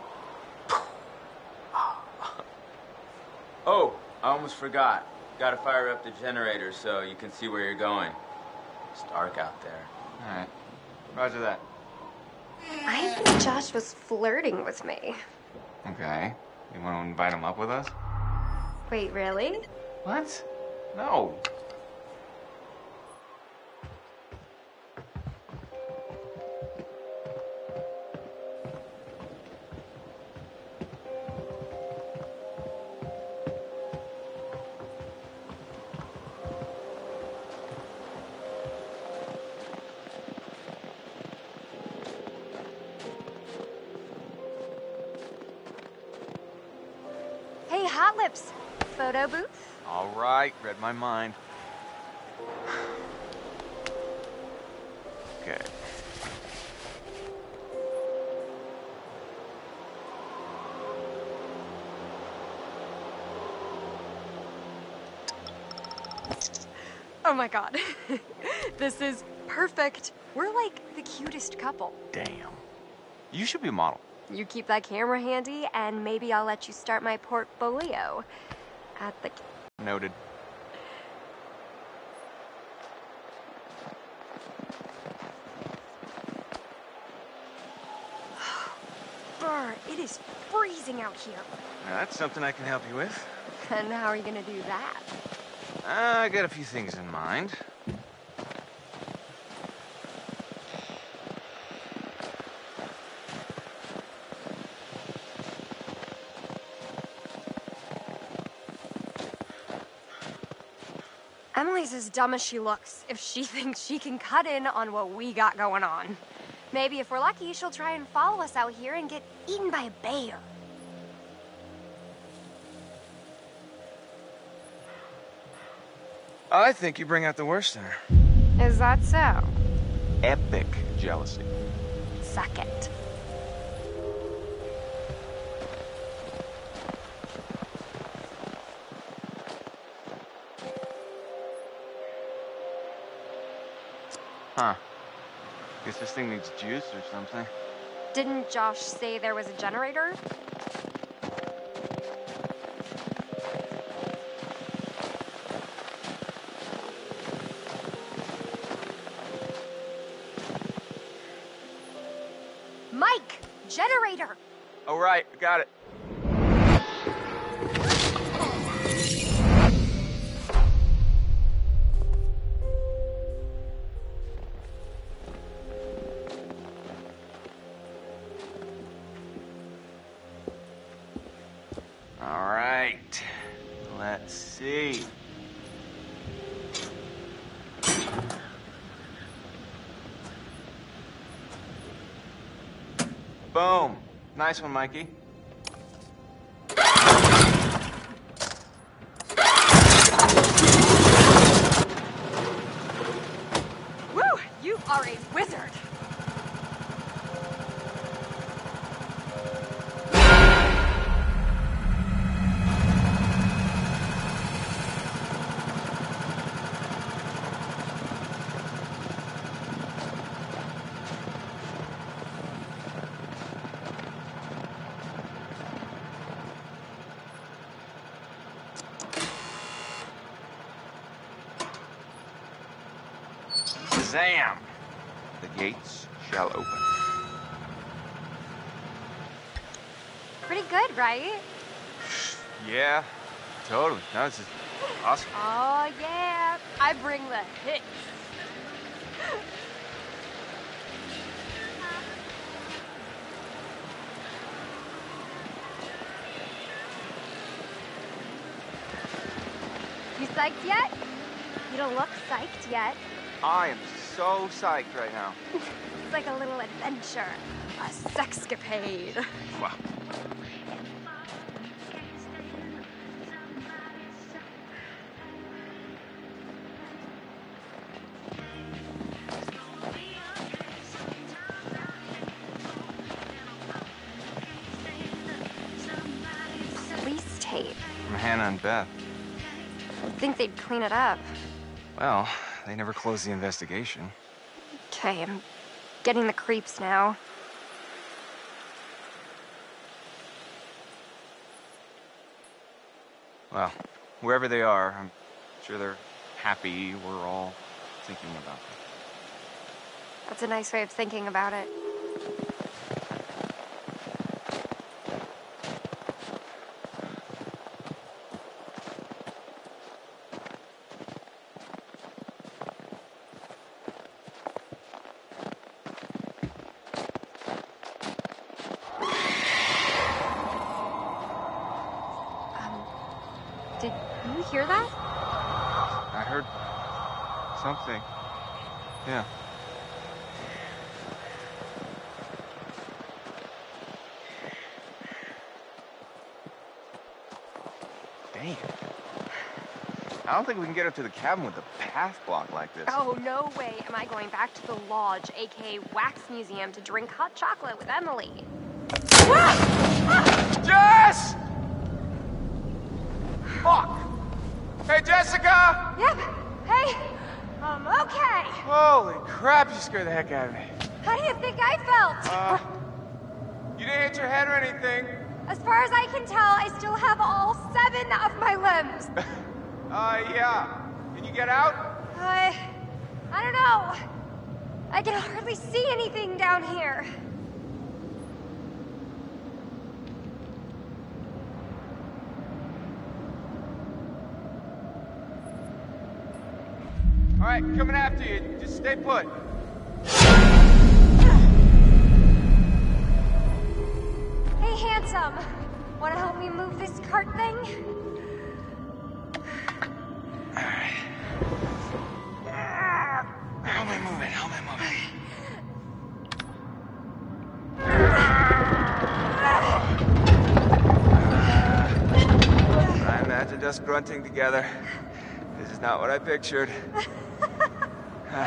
Oh, I almost forgot. Gotta fire up the generator so you can see where you're going. It's dark out there.
All right. Roger that.
I think Josh was flirting with me.
Okay. You want to invite him up with us?
Wait, really?
What? No.
Hey, Hot Lips. Photo booth?
All right. Read my mind. Okay.
Oh my god. This is perfect. We're like the cutest couple.
Damn. You should be a model.
You keep that camera handy, and maybe I'll let you start my portfolio at the...
Noted.
Brr, it is freezing out here.
Now, that's something I can help you with.
And how are you gonna do that?
Uh, I got a few things in mind.
Emily's as dumb as she looks if she thinks she can cut in on what we got going on. Maybe if we're lucky, she'll try and follow us out here and get eaten by a bear.
I think you bring out the worst in her.
Is that so?
Epic jealousy.
Suck it.
Huh. Guess this thing needs juice or something.
Didn't Josh say there was a generator? Mike! Generator!
Oh, right. Got it. All right. Let's see. Boom. Nice one, Mikey.
Woo! You are a wizard!
Zam! The gates shall open.
Pretty good, right?
Yeah, totally. No, this is awesome.
Oh, yeah. I bring the hits. You psyched yet? You don't look psyched yet.
I am so psyched right now.
It's like a little adventure. A sexcapade.
Wow. Hannah and Beth?
I'd think they'd clean it up.
Well, they never closed the investigation.
Okay, I'm getting the creeps now.
Well, wherever they are, I'm sure they're happy we're all thinking about them.
That's a nice way of thinking about it. Did you hear that?
I heard something. Yeah. Damn. I don't think we can get up to the cabin with the path blocked like this.
Oh, no way am I going back to the lodge, aka Wax Museum, to drink hot chocolate with Emily.
Jess! Fuck! Hey, Jessica!
Yep. Hey, I'm okay.
Holy crap, you scared the heck out of me.
How do you think I felt?
Uh, you didn't hit your head or anything.
As far as I can tell, I still have all seven of my limbs.
uh, yeah. Can you get out?
I... I don't know. I can hardly see anything down here.
All right, coming after you. Just stay put.
Hey, handsome. Want to help me move this cart thing?
All right. Help me move it. Help me move it. I imagined us grunting together. This is not what I pictured. uh.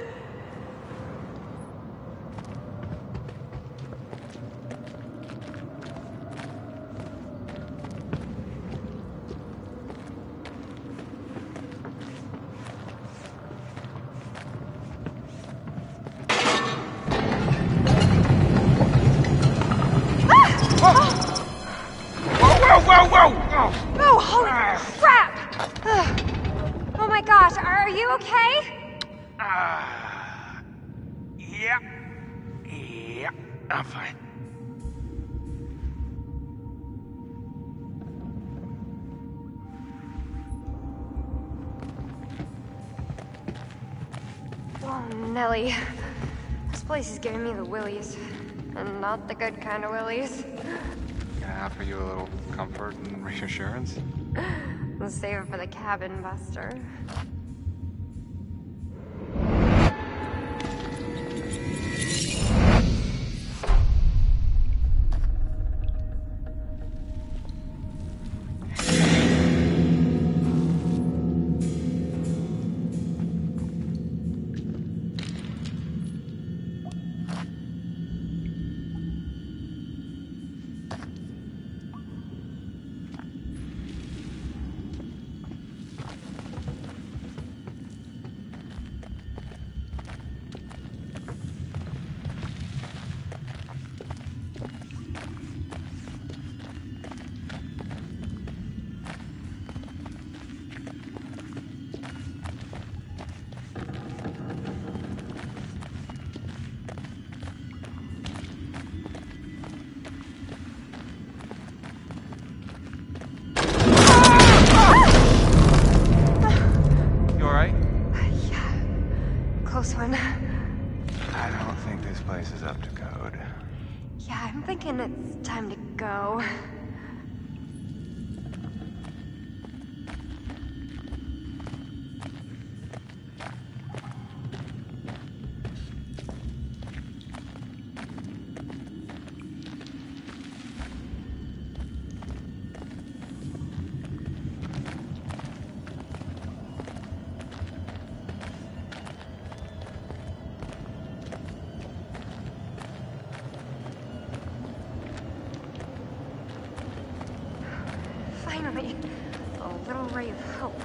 Oh, holy crap! Oh my gosh, are you okay?
Uh, yeah. Yeah, I'm fine.
Oh, Nelly. This place is giving me the willies. And not the good kind of willies.
Can I offer you a little comfort and reassurance?
Let's save it for the cabin, Buster. Close one.
I don't think this place is up to code.
Yeah, I'm thinking it's time to go. ray of hope.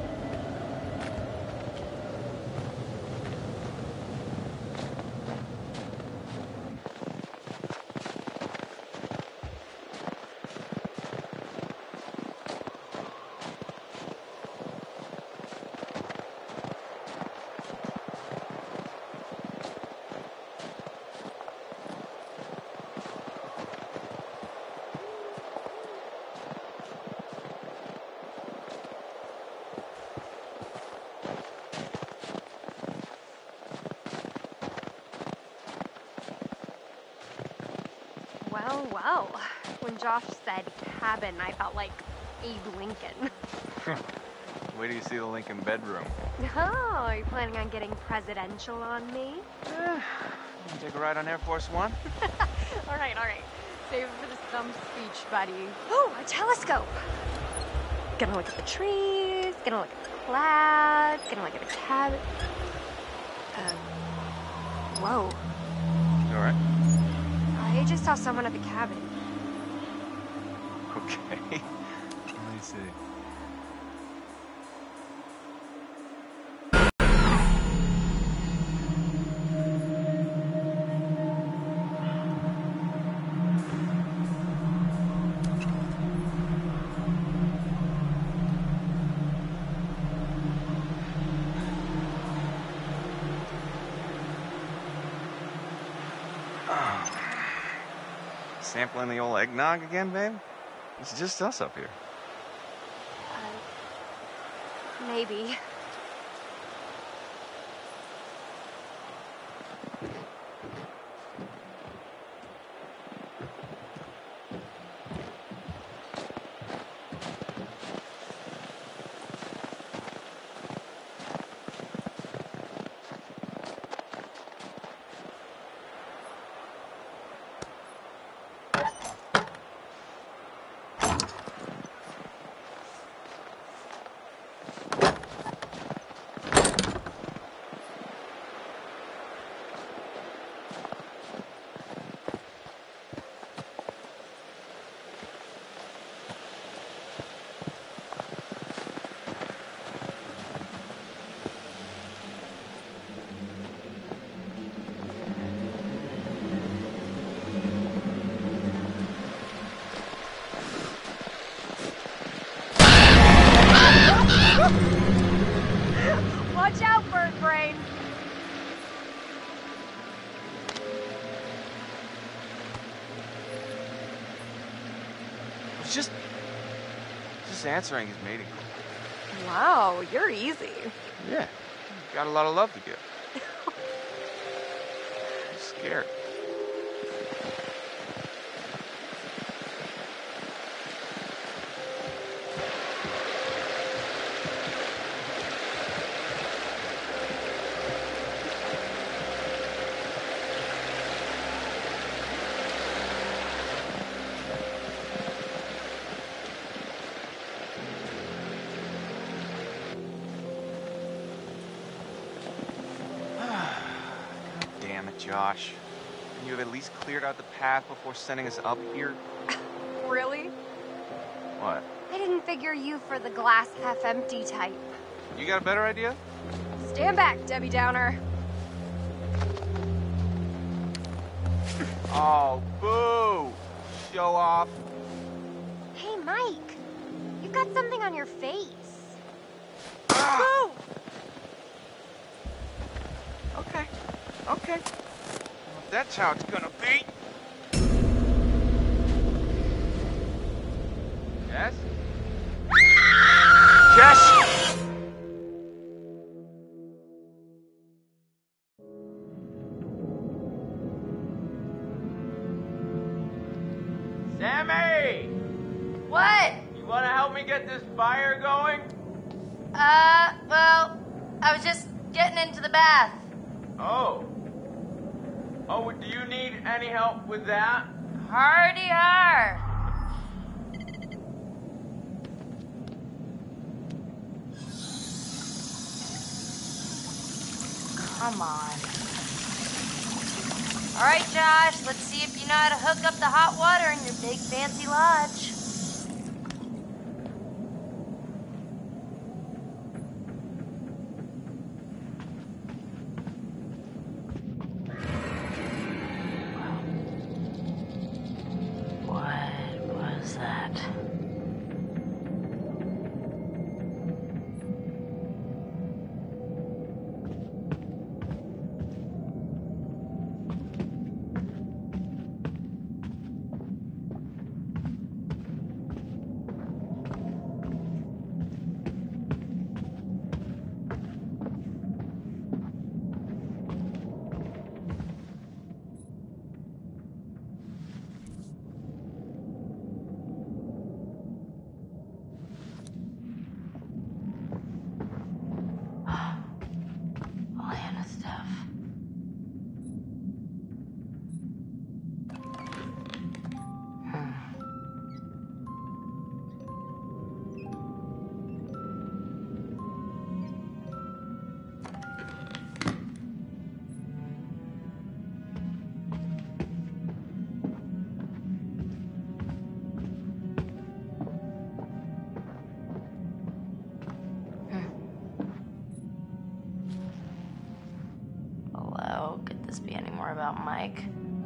Well, well. When Josh said cabin, I felt like Abe Lincoln.
Wait till you see the Lincoln bedroom.
Oh, are you planning on getting presidential on me?
Eh, you take a ride on Air Force One?
All right, all right. Save it for the stump speech, buddy. Oh, a telescope. Gonna look at the trees, gonna look at the clouds, gonna look at the cabin. Um, whoa.
You all right?
I just saw someone at the cabin.
Okay. Let me see. Sampling the old eggnog again, babe? It's just us up here.
Uh, maybe. Watch out, bird brain.
It's just... just answering his mating call.
Wow, you're easy.
Yeah. Got a lot of love to give. I'm scared. Josh, can you have at least cleared out the path before sending us up here?
Really?
What?
I didn't figure you for the glass half empty type.
You got a better idea?
Stand back, Debbie Downer.
Oh, boo! Show off.
Hey, Mike. You've got something on your face.
Ah!
Boo!
Okay. Okay. That's how it's gonna be. Yes? Yes!
Sammy!
What?
You wanna help me get this fire going?
Uh, well, I was just getting into the bath.
Oh. Oh, do you need any help with that?
Hardy har. Come on. All right, Josh, let's see if you know how to hook up the hot water in your big fancy lodge.
more about Mike.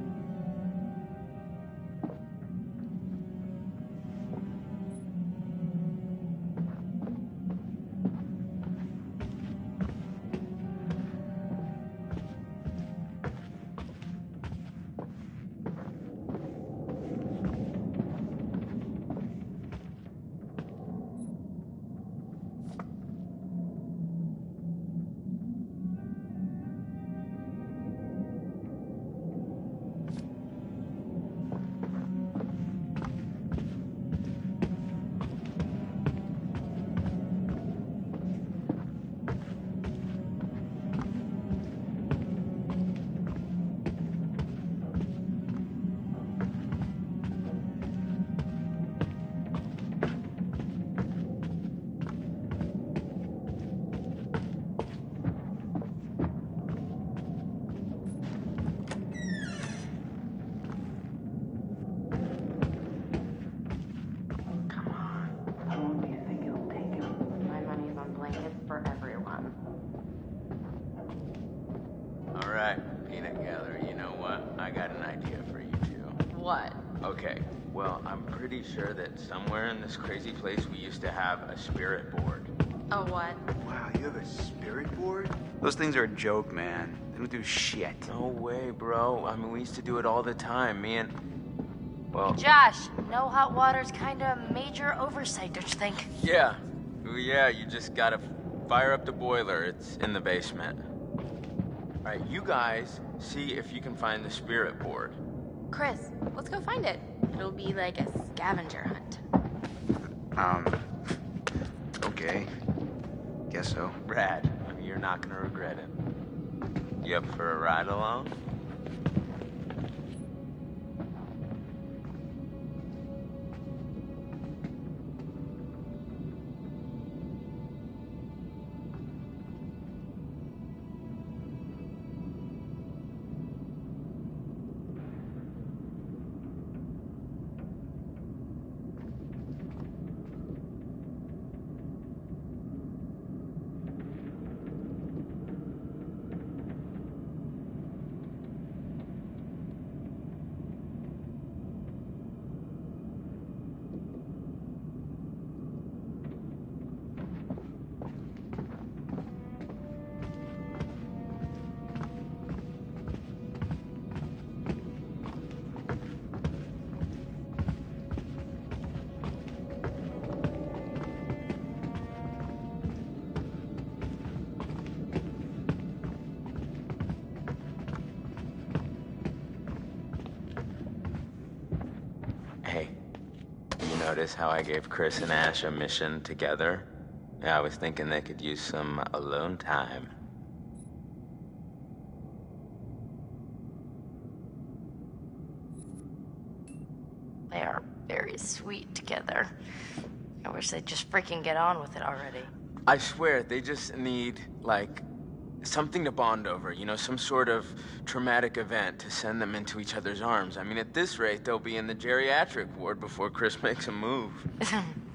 All right, peanut gallery, you know what? I got an idea for you two.
What?
Okay, well, I'm pretty sure that somewhere in this crazy place we used to have a spirit board.
A what?
Wow, you have a spirit board? Those things are a joke, man. They don't do shit.
No way, bro. I mean, we used to do it all the time, me and... Well...
Josh, no hot water's kind of a major oversight, don't you think?
Yeah. Well, yeah, you just gotta fire up the boiler. It's in the basement. All right, you guys see if you can find the spirit board.
Chris, let's go find it. It'll be like a scavenger hunt.
Um, okay. Guess so.
Rad. I mean, you're not gonna regret it. You up for a ride along? Hey, you notice how I gave Chris and Ash a mission together? Yeah, I was thinking they could use some alone time.
They are very sweet together. I wish they'd just freaking get on with it already.
I swear, they just need, like, something to bond over, you know, some sort of traumatic event to send them into each other's arms. I mean, at this rate, they'll be in the geriatric ward before Chris makes a move.